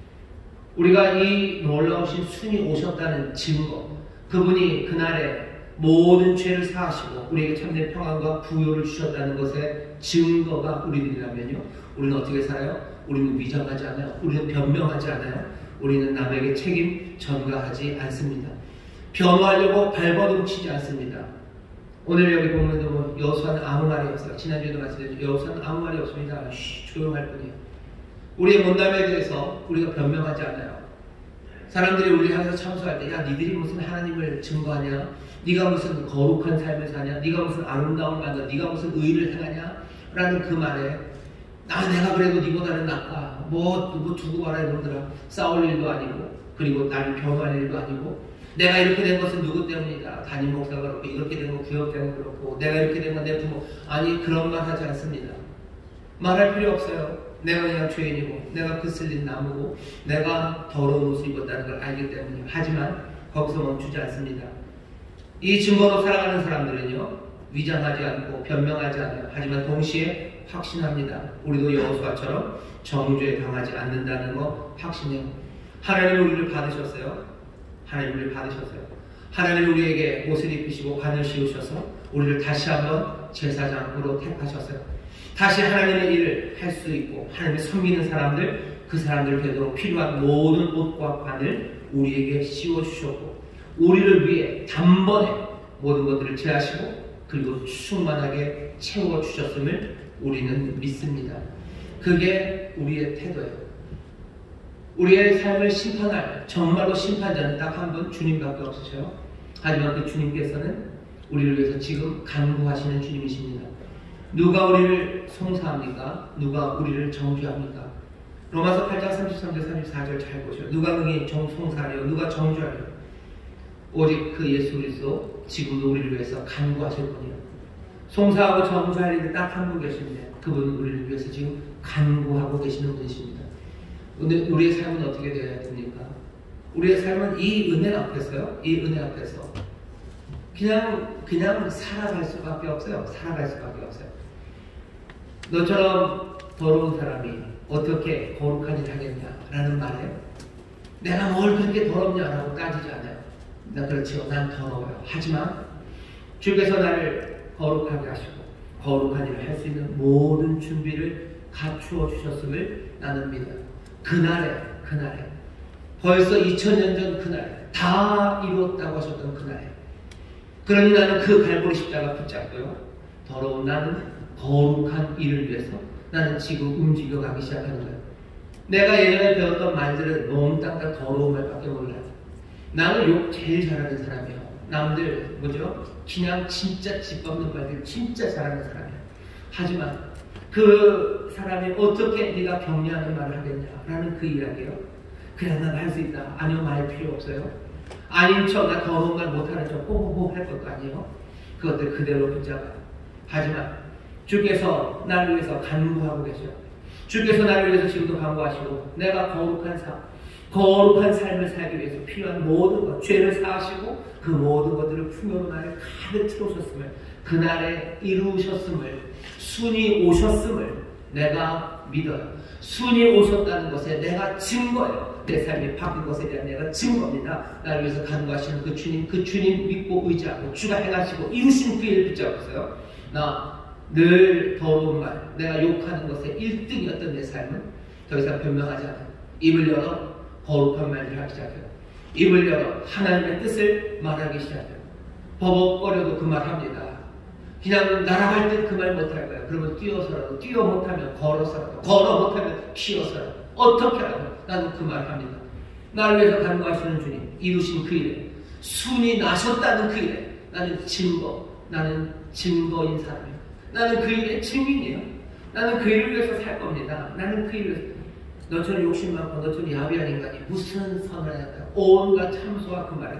우리가 이 놀라우신 순이 오셨다는 증거, 그분이 그날에 모든 죄를 사하시고 우리에게 참된 평안과 부요를 주셨다는 것의 증거가 우리들이라면요, 우리는 어떻게 살아요? 우리는 위장하지 않아요. 우리는 변명하지 않아요. 우리는 남에게 책임 전가하지 않습니다. 변호하려고 발버둥치지 않습니다. 오늘 여기 보면 뭐 여호수아는 아무 말이 없어요. 지난주에도 말씀드렸죠. 여호수아는 아무 말이 없습니다. 쉬, 조용할 뿐이에요. 우리의 못남에 대해서 우리가 변명하지 않아요. 사람들이 우리를 향해서 참소할 때, 야, 니들이 무슨 하나님을 증거하냐? 네가 무슨 거룩한 삶을 사냐? 네가 무슨 아름다움을 만들어? 네가 무슨 의를 행하냐? 라는 그 말에, 아, 내가 그래도 니보다는 낫다. 뭐, 뭐 두고 말아야 놈들아. 싸울 일도 아니고, 그리고 나를 변호할 일도 아니고, 내가 이렇게 된 것은 누구 때문이다. 담임 목사가 그렇고, 이렇게 된 건 구역 때문에 그렇고, 내가 이렇게 된 건 내 부모. 아니, 그런 말 하지 않습니다. 말할 필요 없어요. 내가 그냥 죄인이고, 내가 그 쓸린 나무고, 내가 더러운 옷을 입었다는 걸 알기 때문이에요. 하지만 거기서 멈추지 않습니다. 이 증거로 살아가는 사람들은요, 위장하지 않고 변명하지 않아요. 하지만 동시에 확신합니다. 우리도 여호수아처럼 정죄에 당하지 않는다는 거 확신해요. 하나님 우리를 받으셨어요. 하나님 우리를 받으셨어요. 하나님 우리에게 옷을 입히시고 관을 씌우셔서 우리를 다시 한번 제사장으로 택하셨어요. 다시 하나님의 일을 할 수 있고 하나님을 섬기는 사람들, 그 사람들 되도록 필요한 모든 옷과 관을 우리에게 씌워주셨고 우리를 위해 단번에 모든 것들을 제하시고 그리고 충만하게 채워주셨음을 우리는 믿습니다. 그게 우리의 태도예요. 우리의 삶을 심판할 정말로 심판자는 딱 한 분, 주님밖에 없으셔요. 하지만 그 주님께서는 우리를 위해서 지금 간구하시는 주님이십니다. 누가 우리를 송사합니까? 누가 우리를 정죄합니까? 로마서 팔 장 삼십삼 절 삼십사 절 잘 보셔요. 누가 능히 송사하려, 누가 정죄하려? 오직 그 예수 그리스도 지금도 우리를 위해서 간구하실 분이에요. 송사하고 정죄할 일이 딱 한 분 계신데 그분은 우리를 위해서 지금 간구하고 계시는 분이십니다. 근데 우리의 삶은 어떻게 되어야 됩니까? 우리의 삶은 이 은혜 앞에서요, 이 은혜 앞에서 그냥 그냥 살아갈 수밖에 없어요. 살아갈 수밖에 없어요. 너처럼 더러운 사람이 어떻게 거룩한 일을 하겠냐라는 말에 내가 뭘 그렇게 더럽냐라고 따지지 않아요. 나 그렇지요. 난 더러워요. 하지만 주께서 나를 거룩하게 하시고 거룩한 일을 할 수 있는 모든 준비를 갖추어 주셨음을 나는 믿어요. 그날에 그날에 벌써 이천 년 전 그날에 다 이루었다고 하셨던 그날에 그러니 나는 그 갈보리 십자가 붙잡고요. 더러운 나는 거룩한 일을 위해서 나는 지금 움직여가기 시작하는 거예요. 내가 예전에 배웠던 말들은 몽땅 더러운 말밖에 몰라요. 나는 욕 제일 잘하는 사람이에요. 남들 뭐죠? 그냥 진짜 짓밟는 말들 진짜 잘하는 사람이에요. 하지만 그 사람이 어떻게 네가 격려하는 말을 하겠냐라는 그 이야기예요. 그래 난 할 수 있다. 아니요 말 필요 없어요. 아닌 척 나 더러운 말 못하는 척 호호호 할 것도 아니에요. 그것들 그대로 붙잡아요. 하지만 주께서 나를 위해서 간구하고 계셔요. 주께서 나를 위해서 지금도 간구하시고 내가 거룩한 삶, 거룩한 삶을 살기 위해서 필요한 모든 것, 죄를 사하시고 그 모든 것들을 풍요로 나를 가득 채우셨음을, 그날에 이루셨음을, 순이 오셨음을 내가 믿어요. 순이 오셨다는 것에 내가 증거예요. 내 삶이 바뀐 것에 대한 내가 증거입니다. 나를 위해서 간구하시는 그 주님, 그 주님 믿고 의지하고 주가 행하시고 이루신 그 일을 붙잡고 있어요. 나 늘 더러운 말, 내가 욕하는 것에 일 등이었던 내 삶은 더 이상 변명하지 않아요. 입을 열어 거룩한 말을 하기 시작해요. 입을 열어 하나님의 뜻을 말하기 시작해요. 버벅거려도 그 말 합니다. 그냥 날아갈 때 그 말 못할 거야. 그러면 뛰어서라도, 뛰어 못하면 걸어서라도, 걸어 못하면 기어서라도, 어떻게 하라도 나는 그 말 합니다. 나를 위해서 간구하시는 주님, 이루신 그 일에, 순이 나셨다는 그 일에 나는 증거, 나는 증거인 사람이에요. 나는 그 일의 증인이에요. 나는 그 일을 위해서 살 겁니다. 나는 그 일을 위해서. 너처럼 욕심 많고 너처럼 야비한 인간이 무슨 선을 할까요? 온갖 참소와 그 말에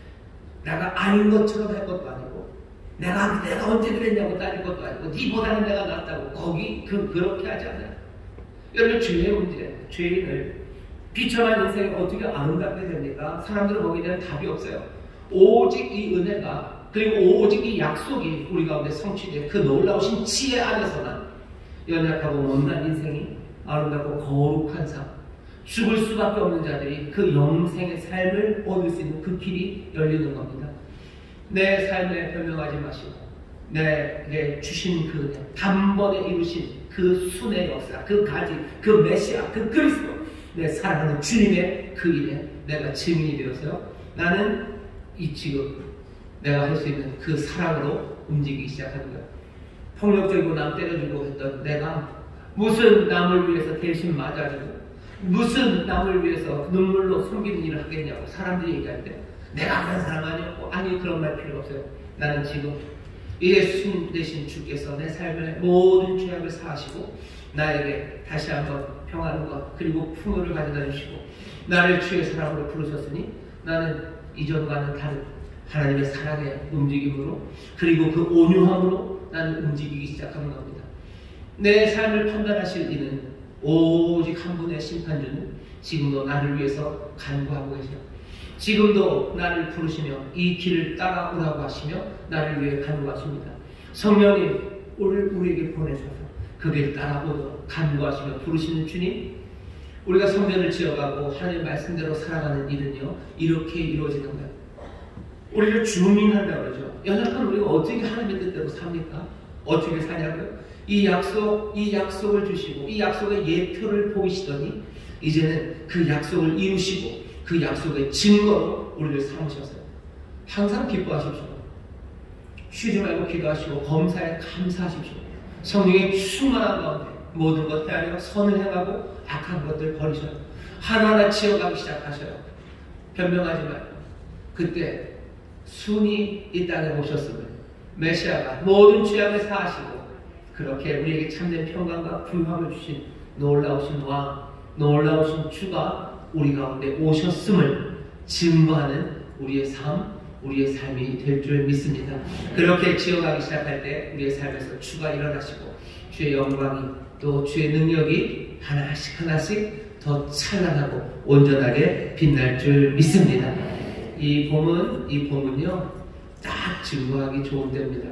내가 아닌 것처럼 할 것도 아니고 내가 내가 언제 그랬냐고 따질 것도 아니고 니보다는 내가 낫다고 거기 그 그렇게 하지 않아요. 여러분 죄의 문제, 죄인을 비참한 인생이 어떻게 아름답게 됩니까? 사람들은 거기에 대한 답이 없어요. 오직 이 은혜가 그리고 오직 이 약속이 우리 가운데 성취된 그 놀라우신 지혜 안에서만 연약하고 못난 인생이 아름답고 거룩한 삶, 죽을 수밖에 없는 자들이 그 영생의 삶을 얻을 수 있는 그 길이 열리는 겁니다. 내 삶에 변명하지 마시고 내게 주신 그 은혜, 단번에 이루신 그 순의 역사, 그 가지, 그 메시아, 그 그리스도, 내 사랑하는 주님의 그 일에 내가 증인이 되어서요. 나는 이 지금 내가 할 수 있는 그 사랑으로 움직이기 시작하는 거예요. 폭력적이고 남 때려주고 했던 내가 무슨 남을 위해서 대신 맞아주고 무슨 남을 위해서 눈물로 숨기는 일을 하겠냐고 사람들이 얘기하는데 내가 그런 사람 아니었고 아니 그런 말 필요 없어요. 나는 지금 예수 대신 주께서 내 삶의 모든 죄악을 사하시고 나에게 다시 한번 평안과 그리고 풍요를 가져다 주시고 나를 주의 사랑으로 부르셨으니 나는 이전과는 다른 하나님의 사랑의 움직임으로 그리고 그 온유함으로 나는 움직이기 시작하는 겁니다. 내 삶을 판단하실 이는 오직 한 분의 심판주는 지금도 나를 위해서 간구하고 계세요. 지금도 나를 부르시며 이 길을 따라오라고 하시며 나를 위해 간구하십니다. 성령님 오늘 우리에게 보내셔서 그 길 따라오도록 간구하시며 부르시는 주님, 우리가 성전을 지어가고 하나님의 말씀대로 살아가는 일은요 이렇게 이루어지는 거예요. 우리를 주민한다 그러죠. 연약한 우리가 어떻게 하나님의 뜻대로 삽니까? 어떻게 사냐고요? 이 약속, 이 약속을 주시고 이 약속의 예표를 보이시더니 이제는 그 약속을 이루시고 그 약속의 증거로 우리를 삼으셔서요. 항상 기뻐하십시오. 쉬지 말고 기도하시고 범사에 감사하십시오. 성령의 충만한 가운데 모든 것 헤아려 선을 행하고 악한 것들 버리셔요. 하나하나 지어가기 시작하셔요. 변명하지 말고 그때 순이 이 땅에 오셨음을 메시아가 모든 죄악을 사하시고 그렇게 우리에게 참된 평강과 부유함을 주신 놀라우신 왕, 놀라우신 주가 우리 가운데 오셨음을 증거하는 우리의 삶, 우리의 삶이 될 줄 믿습니다. 그렇게 지어가기 시작할 때 우리의 삶에서 주가 일어나시고 주의 영광이 또 주의 능력이 하나씩 하나씩 더 찬란하고 온전하게 빛날 줄 믿습니다. 이 봄은, 이 봄은요, 딱 증거하기 좋은 때입니다.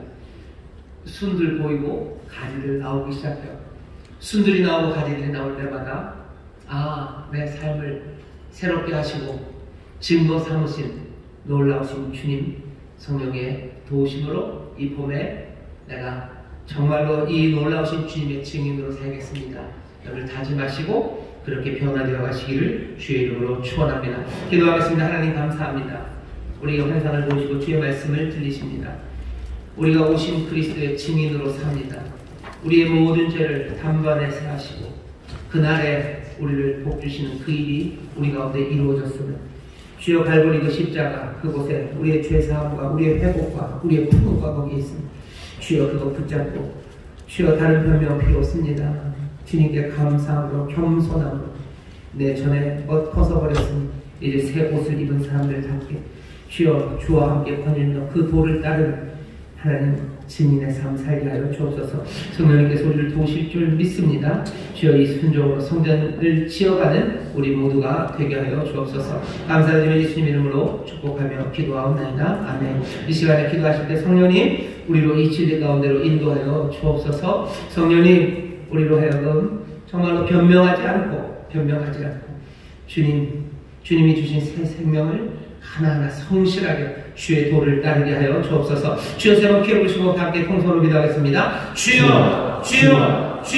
순들 보이고 가지들 나오기 시작해요. 순들이 나오고 가지들이 나올 때마다 아, 내 삶을 새롭게 하시고 증거 삼으신 놀라우신 주님 성령의 도우심으로 이 봄에 내가 정말로 이 놀라우신 주님의 증인으로 살겠습니다. 여러분 다짐하시고 그렇게 변화되어 가시기를 주의 이름으로 축원합니다. 기도하겠습니다. 하나님 감사합니다. 우리가 환상을 보시고 주의 말씀을 들리십니다. 우리가 오신 그리스도의 증인으로 삽니다. 우리의 모든 죄를 단번에 사하시고 그날에 우리를 복주시는 그 일이 우리 가운데 이루어졌음을 주여 갈보리 그 십자가 그곳에 우리의 죄사함과 우리의 회복과 우리의 풍요가 거기에 있습니다. 주여 그거 붙잡고 주여 다른 변명 필요 없습니다. 주님께 감사함으로 겸손함으로 내 전에 옷 벗어버렸으니 이제 새 옷을 입은 사람들답게 주여 주와 함께 거닐며 그 도를 따르는 하나님 증인의 삶 살게 하여 주옵소서. 성령님께서 우리를 도우실 줄 믿습니다. 주여 이 순종으로 성전을 지어가는 우리 모두가 되게 하여 주옵소서. 감사드리며 예수님 이름으로 축복하며 기도하옵나이다. 아멘. 이 시간에 기도하실 때 성령님 우리로 이 진리 가운데로 인도하여 주옵소서. 성령님 우리로 하여금 정말로 변명하지 않고 변명하지 않고 주님 주님이 주신 새 생명을 하나하나 성실하게 주의 도를 따르게 하여 주옵소서. 주여 세 번 기회 부르시고 함께 통성으로 기도하겠습니다. 주여 주여 주여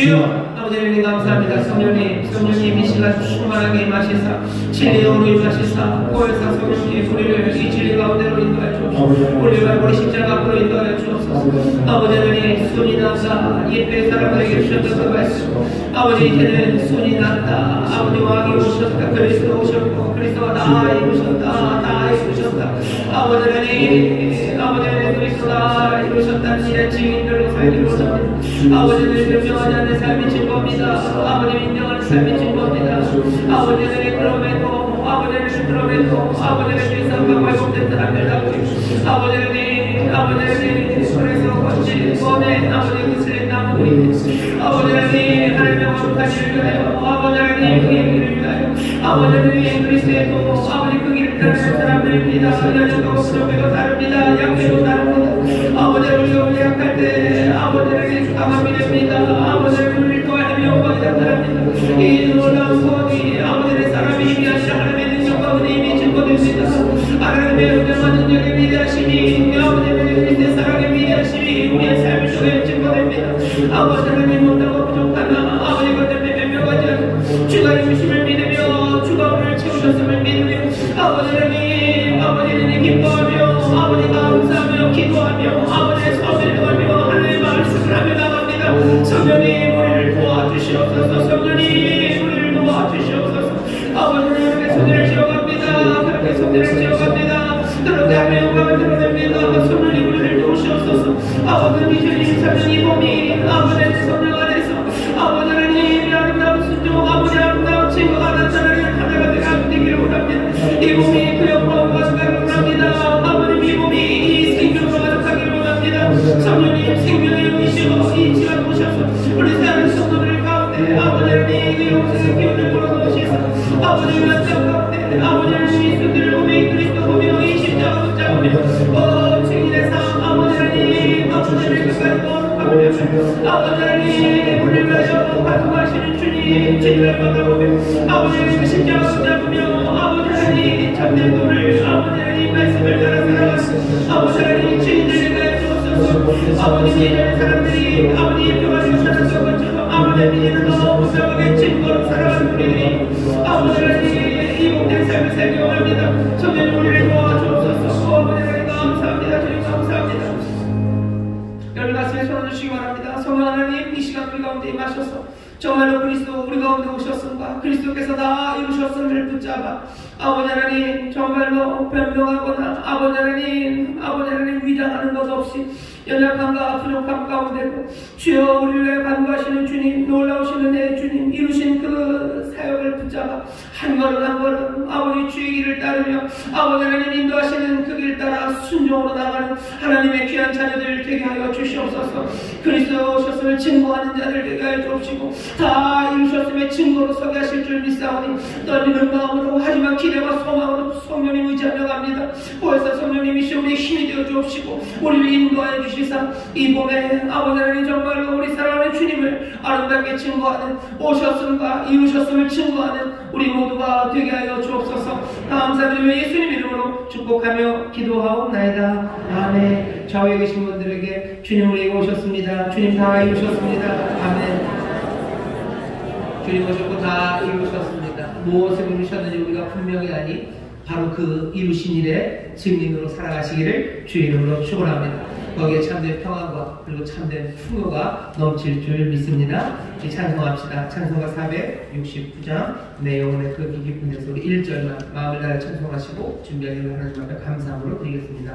아버지 하나님 감사합니다. 성령님, 성령님 이 시간 충만하게 임하시사 진리의 영으로 임하시사 보혜사 성령님 우리를 이 진리 가운데로 인도하여 주옵소서. 우리를 우리 십자가 앞으로 인도하여 주옵소서. 아버지 하나님 손이 났다 예배 사람들에게 주셨던 그 말씀 아버지 이제는 손이 났다. 아버지 왕이 오셨다. 그리스도 오셨고 그리스도가 다 이루셨다. 다 이루셨다. 아버지 하나님 아버지 하나님 그리스도가 이루셨다는 일의 증인들로 살기로 원합니다. 아버지를 인정하지 않는 삶이 증거입니다. 아버지를 인정하는 삶이 증거입니다. 아버지를 그럼에도 아버지를 그럼에도 아버지를 위해서 발목된 사람들답게 아버지를 아버지를 그래서 건지 원해 아버지 그슬린 나무들이 아버지를 하나님의 거룩하시를 위하여 아버지를 그 얘기를 위하여 아버지를 그리스도의 도 아버지 그 길을 따르는 사람들입니다. 여전도 그렇게도 다릅니다. 약해도 다릅니다. 아버지를 우리가 약할 때 아버지를 강함이 됩니다. 아버지를 우리를 도와내며 영광이 나타납니다. 이 놀라운 권이 아버지의 사람이 임의하시라 하나님의 능력과 은혜임이 증거됩니다. 하나님의 은혜와 능력의 위대하심이 아버지의 그리스도의 사랑의 위대하심이 우리의 삶을 통해 증거됩니다. 아버지 하나님 못하고 부족하나 아버지 것 때문에 변명하지 않고 주가 이루심을 믿으며 주가 우리를 채우셨음을 믿으며 아버지 하나님 아버지는 기뻐하며 아버지 감사하며 기도하며 아버지의 선을 도하며 하나님의 말씀을 하며 나갑니다. 성령님 우리를 도와주시옵소서. 성령님 우리를 도와주시옵소서. 아버지는 그렇게 손을 지어갑니다. 그렇게 손을 지어갑니다. 그렇게 하며 영광을 드러냅니다. 성령님 우리를 도우시옵소서. 아버지는 이천이십삼 년 이 봄이 아버지의 성령 안에서 아버지 하나님의 아름다운 순종 아버지 아름다운 친구가 나타나는 하나가 되기를 원합니다. 이 봄이 그 영광과 가득하기를 원합니다. 아버님 이 봄이 이 생명으로 가득하기를 원합니다. 성령님 생명의 영이시고 이 시간 오셔서 우리 사랑하는 성도들 가운데 아버지 하나님 그 영생의 기운을 불어넣으시사 아버지 연장 가운데 아버지 하나님 이 손들을 보며 이 그리스도 보며 이 십자가 붙잡으며 어 증인의 삶 아버지 하나님 아버지 하나님 끝까지 거룩하며 아버지 하나님 우리를 위하여 간구하시는 주님 진리를 받아보며 아버지 하나님 십자가 붙잡으며 아버지 하나님 참된 도를 아버지 하나님 말씀을 따라 살아가는 아버지 하나님 주인들을 위하여 주옵소서. 아버지 예전의 사람들이 아버지 예표가지고 살았던 것처럼 아버지 믿는 너무 무상하게 진거로 살아가는 우리들이 아버지 하나님 이 복된 삶을 살기 원합니다. 성령 우리를 도와주옵소서. 아버지 하나님 감사합니다. 주님 감사합니다. 여러분 가슴에 손을 주시기 바랍니다. 성령 하나님 이 시간 우리 가운데 임하셔서 정말로 그리스도 우리 가운데 오셨음과 그리스도께서 다 이루셨음을 붙잡아 아버지 하나님 정말로 변명하거나 아버지 하나님 아버지 하나님 위장하는 것 없이 연약함과 부족함 가운데도 주여 우리를 위해 간구하시는 주님 놀라우신 은혜의 주님 이루신 그 사역을 붙잡아 한 걸음 한 걸음 아버지 주의 길을 따르며 아버지 하나님 인도하시는 그 길 따라 순종으로 나가는 하나님의 귀한 자녀들 되게 하여 주시옵소서. 그리스도 오셨음을 증거하는 자들 되게 하여 주옵시고 다 이루셨음의 증거로 서게 하실 줄 믿사오니 떨리는 마음으로 하지만 기대와 소망으로 성령님 의지하며 갑니다. 보혜사 성령님이시 우리의 힘이 되어 주옵시고 우리를 인도하여 주시사 이 봄에 아버지 하나님 정말로 우리 사랑하는 주님을 아름답게 증거하는 오셨음과 이루셨음을 증거하는 우리 모두가 되게 하여 주옵소서. 감사드리며 예수님 이름으로 축복하며 기도하옵나이다. 아멘. 좌우에 계신 분들에게 주님 우리에게 오셨습니다. 주님 다 이루셨습니다. 아멘. 주님 오셨고 다 이루셨습니다. 무엇을 이루셨는지 우리가 분명히 아니 바로 그 이루신 일의 증인으로 살아가시기를 주의 이름으로 축원합니다. 거기에 참된 평안과 그리고 참된 풍요가 넘칠 줄 믿습니다. 이 찬송합시다. 찬송가 사백육십구 장 내 영혼의 그 깊은 데서 우리 일 절만 마음을 다해 찬송하시고 준비하기를 하나님 앞에 감사함으로 드리겠습니다.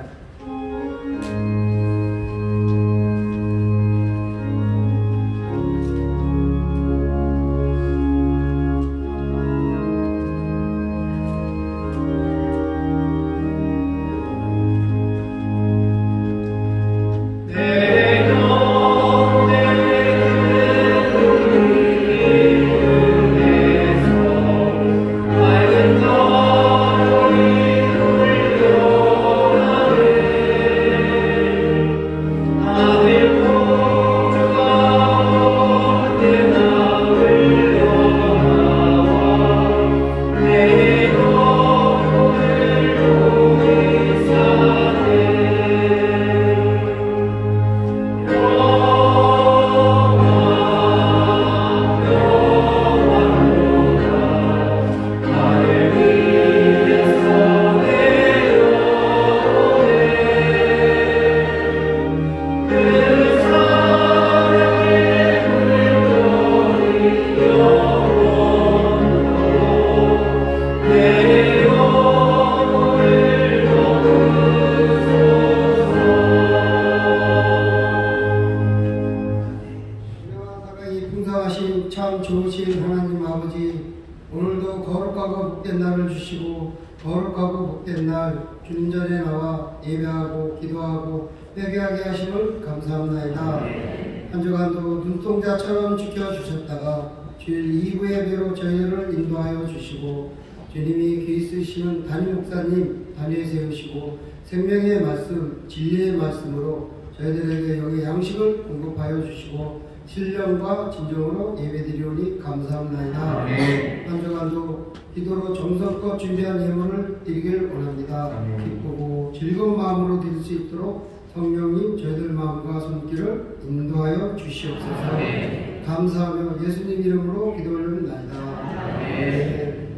내 거룩하고 복된 날을 주시고 거룩하고 복된 날 주님 전에 나와 예배하고 기도하고 회개하게 하심을 감사합나이다. 한 주간도 눈동자처럼 지켜주셨다가 주일 이 부 예배로 저희를 인도하여 주시고 주님이 귀 쓰시는 담임 목사님 단위에 세우시고 생명의 말씀, 진리의 말씀으로 저희들에게 영의 양식을 공급하여 주시고 신령과 진정으로 예배드리오니 감사합나이다. 한 주간도 기도로 정성껏 준비한 예물을 드리길 원합니다. 기쁘고 즐거운 마음으로 드릴 수 있도록 성령님 저희들 마음과 손길을 인도하여 주시옵소서. 감사하며 예수님 이름으로 기도 올립니다. 네.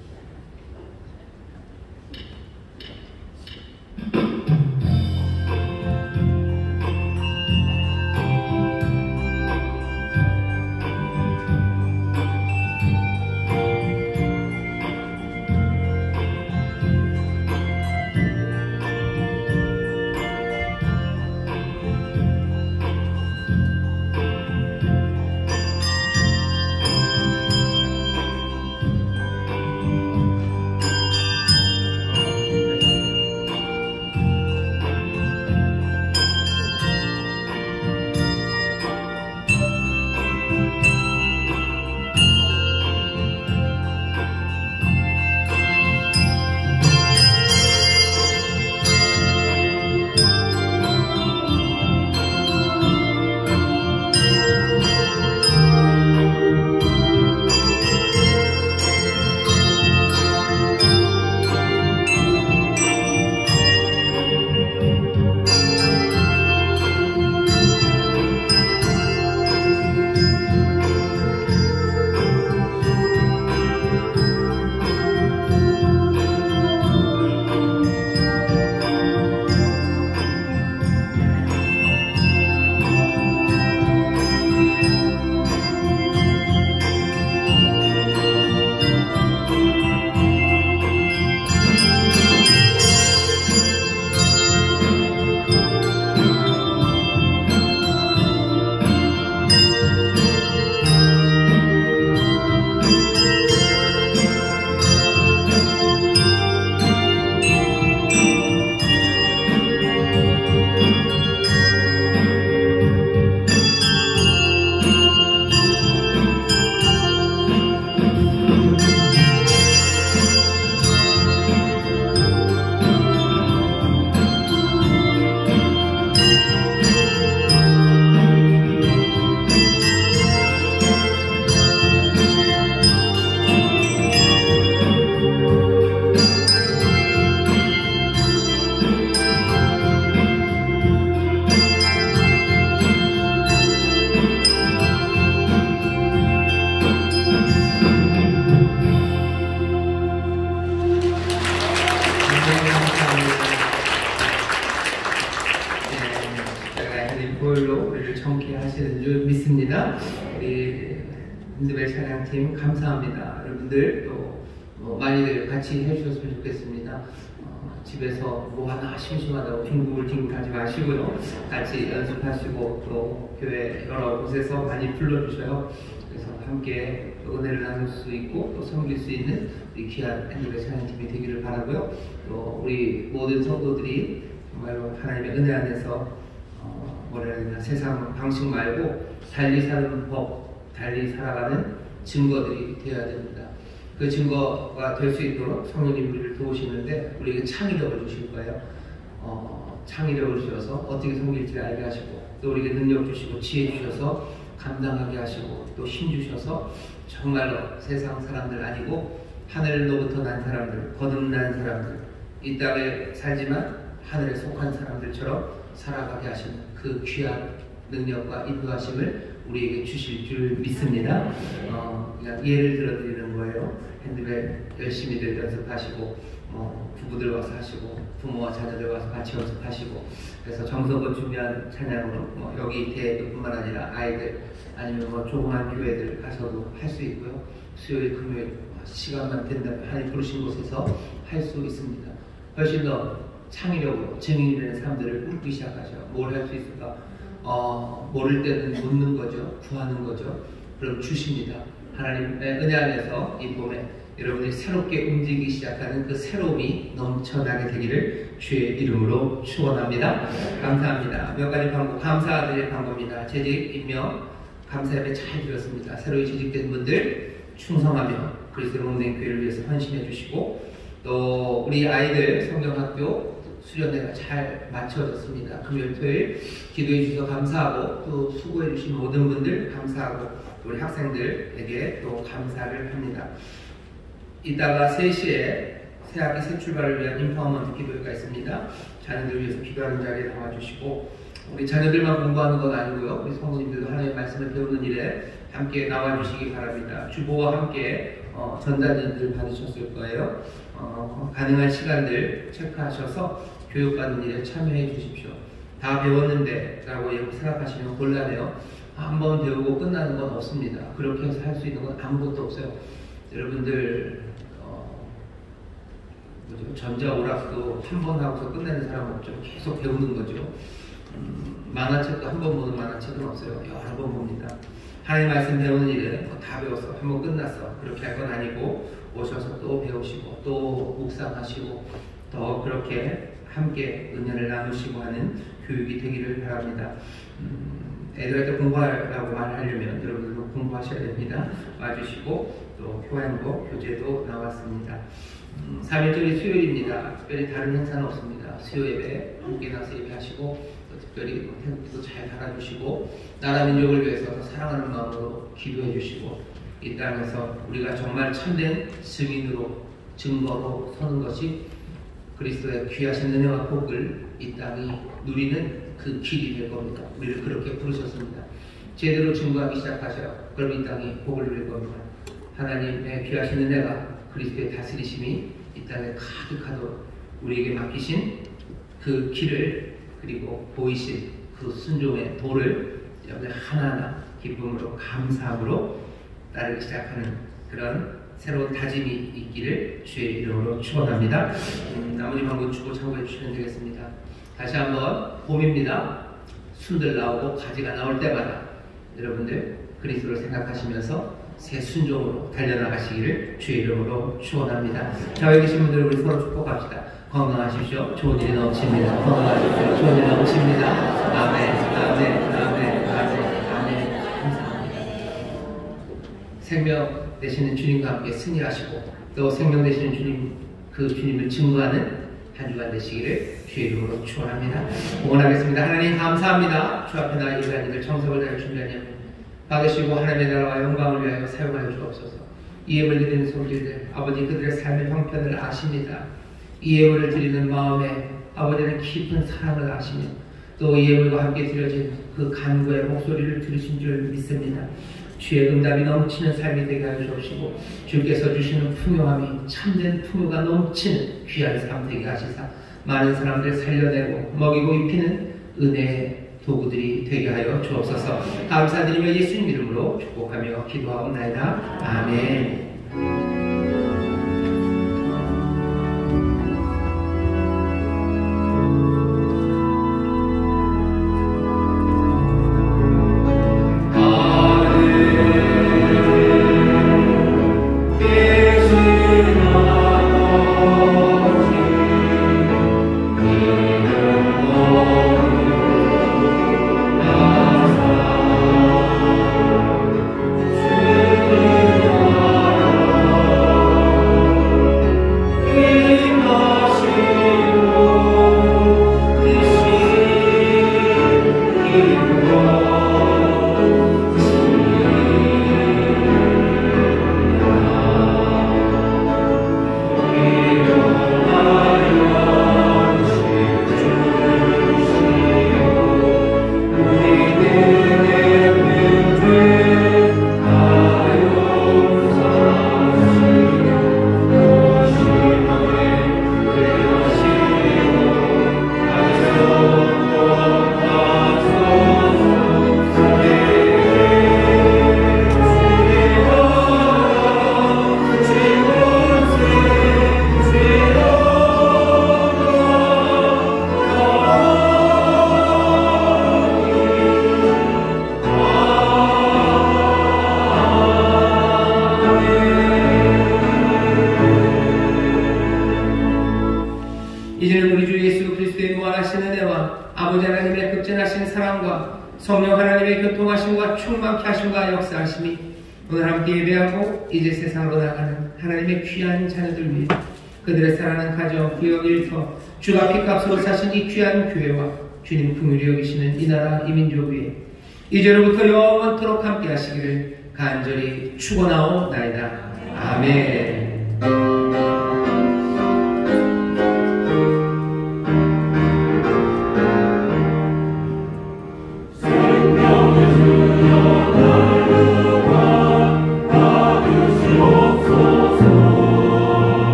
하시는 줄 믿습니다. 우리 인드벨 찬양팀 감사합니다. 여러분들 또 어, 많이들 같이 해주셨으면 좋겠습니다. 어, 집에서 뭐 하나 심심하다고 뒹굴뒹굴 하지 마시고요. 같이 연습하시고 또 교회 여러 곳에서 많이 불러주셔요. 그래서 함께 은혜를 나눌 수 있고 또 섬길 수 있는 우리 귀한 인드벨 찬양팀이 되기를 바라고요. 또 우리 모든 성도들이 정말로 하나님의 은혜 안에서 어, 뭐라 해야 되나, 세상 방식 말고 달리 사는 법, 달리 살아가는 증거들이 되어야 됩니다. 그 증거가 될 수 있도록 성령님 우리를 도우시는데 우리에게 창의력을 주실 거예요. 어, 창의력을 주셔서 어떻게 섬길지 알게 하시고 또 우리에게 능력 주시고 지혜 주셔서 감당하게 하시고 또 힘 주셔서 정말로 세상 사람들 아니고 하늘로부터 난 사람들, 거듭난 사람들, 이 땅에 살지만 하늘에 속한 사람들처럼 살아가게 하시는 그 귀한 능력과 인도하심을 우리에게 주실 줄 믿습니다. 어, 그냥 예를 들어 드리는 거예요. 핸드벨 열심히들 연습하시고 뭐 부부들 와서 하시고 부모와 자녀들 와서 같이 연습하시고 그래서 정성껏 준비한 찬양으로 뭐 여기 대뿐만 아니라 아이들 아니면 뭐 조그만 교회들 가서도 할 수 있고요. 수요일 금요일 시간만 된다면 하나님 부르신 곳에서 할 수 있습니다. 훨씬 더 창의력으로 증인이 되는 사람들을 꾸리기 시작하죠. 뭘 할 수 있을까? 어, 모를 때는 묻는 거죠. 구하는 거죠. 그럼 주십니다. 하나님의 은혜 안에서 이 봄에 여러분들이 새롭게 움직이기 시작하는 그 새로움이 넘쳐나게 되기를 주의 이름으로 축원합니다. 감사합니다. 몇 가지 방법, 감사드릴 방법입니다. 재직, 임명, 감사 예배 잘 드렸습니다. 새로 재직된 분들 충성하며 그리스도 몸된 교회를 위해서 헌신해 주시고, 또 우리 아이들 성경학교 수련회가 잘 마쳐졌습니다. 금요일, 토요일 기도해 주셔서 감사하고, 또 수고해 주신 모든 분들 감사하고, 우리 학생들에게 또 감사를 합니다. 이따가 세 시에 새학기 새 출발을 위한 인파워먼트 기도회가 있습니다. 자녀들을 위해서 기도하는 자리에 나와주시고, 우리 자녀들만 공부하는 건 아니고요, 우리 성도님들도 하나님의 말씀을 배우는 일에 함께 나와주시기 바랍니다. 주보와 함께 어, 전단지들 받으셨을 거예요. 어, 가능한 시간들 체크하셔서 교육받는 일에 참여해 주십시오. 다 배웠는데 라고 생각하시면 곤란해요. 한 번 배우고 끝나는 건 없습니다. 그렇게 해서 할 수 있는 건 아무것도 없어요. 여러분들 어, 뭐죠? 전자오락도 한 번 하고서 끝내는 사람 없죠. 계속 배우는 거죠. 음, 만화책도 한 번 보는 만화책은 없어요. 여러 번 봅니다. 하나님 말씀 배우는 일은 뭐 다 배웠어, 한 번 끝났어, 그렇게 할 건 아니고 오셔서 또 배우시고 또 묵상하시고 더 그렇게 함께 은혜를 나누시고 하는 교육이 되기를 바랍니다. 음, 애들한테 공부하라고 말하려면 여러분들도 공부하셔야 됩니다. 와주시고, 또 교환도 교재도 나왔습니다. 음, 삼 일절이 수요일입니다. 특별히 다른 행사는 없습니다. 수요 예배 함께 나서 예배하시고, 또 특별히 태극기도 잘 달아주시고, 나라 민족을 위해서 더 사랑하는 마음으로 기도해 주시고, 이 땅에서 우리가 정말 참된 증인으로 증거로 서는 것이 그리스도의 귀하신 은혜와 복을 이 땅이 누리는 그 길이 될 겁니다. 우리를 그렇게 부르셨습니다. 제대로 증거하기 시작하셔요. 그럼 이 땅이 복을 누릴 겁니다. 하나님의 귀하신 은혜가 그리스도의 다스리심이 이 땅에 가득하도록 우리에게 맡기신 그 길을, 그리고 보이신 그 순종의 도를 여러분들 하나하나 기쁨으로 감사함으로 따르기 시작하는 그런 새로운 다짐이 있기를 주의 이름으로 축원합니다. 음, 나머지 방법 주고 참고해 주시면 되겠습니다. 다시 한번 봄입니다. 순들 나오고 가지가 나올 때마다 여러분들 그리스도를 생각하시면서 새 순종으로 달려나가시기를 주의 이름으로 축원합니다. 자, 여기 계신 분들 우리 서로 축복합시다. 건강하십시오. 좋은 일이 넘칩니다. 건강하십시오. 좋은 일이 넘칩니다. 아멘, 아멘, 아멘, 아멘, 아멘. 감사합니다. 생명 되시는 주님과 함께 승리하시고, 또 생명 되시는 주님, 그 주님을 증거하는 한 주간 되시기를 주의 이름으로 축원합니다. 응원하겠습니다. 하나님 감사합니다. 주 앞에 나의 예배하니들 정성을 다해 준비하니 받으시고 하나님의 나라와 영광을 위하여 사용하여 주옵소서. 이 예물 드리는 손길들, 아버지 그들의 삶의 형편을 아십니다. 이 예물을 드리는 마음에 아버지는 깊은 사랑을 아시며, 또 이 예물과 함께 드려진 그 간구의 목소리를 들으신 줄 믿습니다. 주의 응답이 넘치는 삶이 되게 하여 주옵시고, 주께서 주시는 풍요함이 참된 풍요가 넘치는 귀한 삶 되게 하시사 많은 사람들 살려내고 먹이고 입히는 은혜의 도구들이 되게 하여 주옵소서. 감사드리며 예수님 이름으로 축복하며 기도하옵나이다. 아멘. Oh 이제는 우리 주 예수 그리스도의 무한하신 은혜와 아버지 하나님의 극진하신 사랑과 성령 하나님의 교통하심과 충만케 하심과 역사하심이 오늘 함께 예배하고 이제 세상으로 나가는 하나님의 귀한 자녀들 위해 그들의 사랑하는 가정, 구역, 일터, 주가 피값으로 사신 이 귀한 교회와 주님 긍휼히 여기시는 이 나라 이 민족 위에 이제로부터 영원토록 함께 하시기를 간절히 축원하옵나이다. 아멘.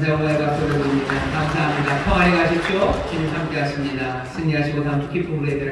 승리하시고 다음 주 기쁨으로 예배를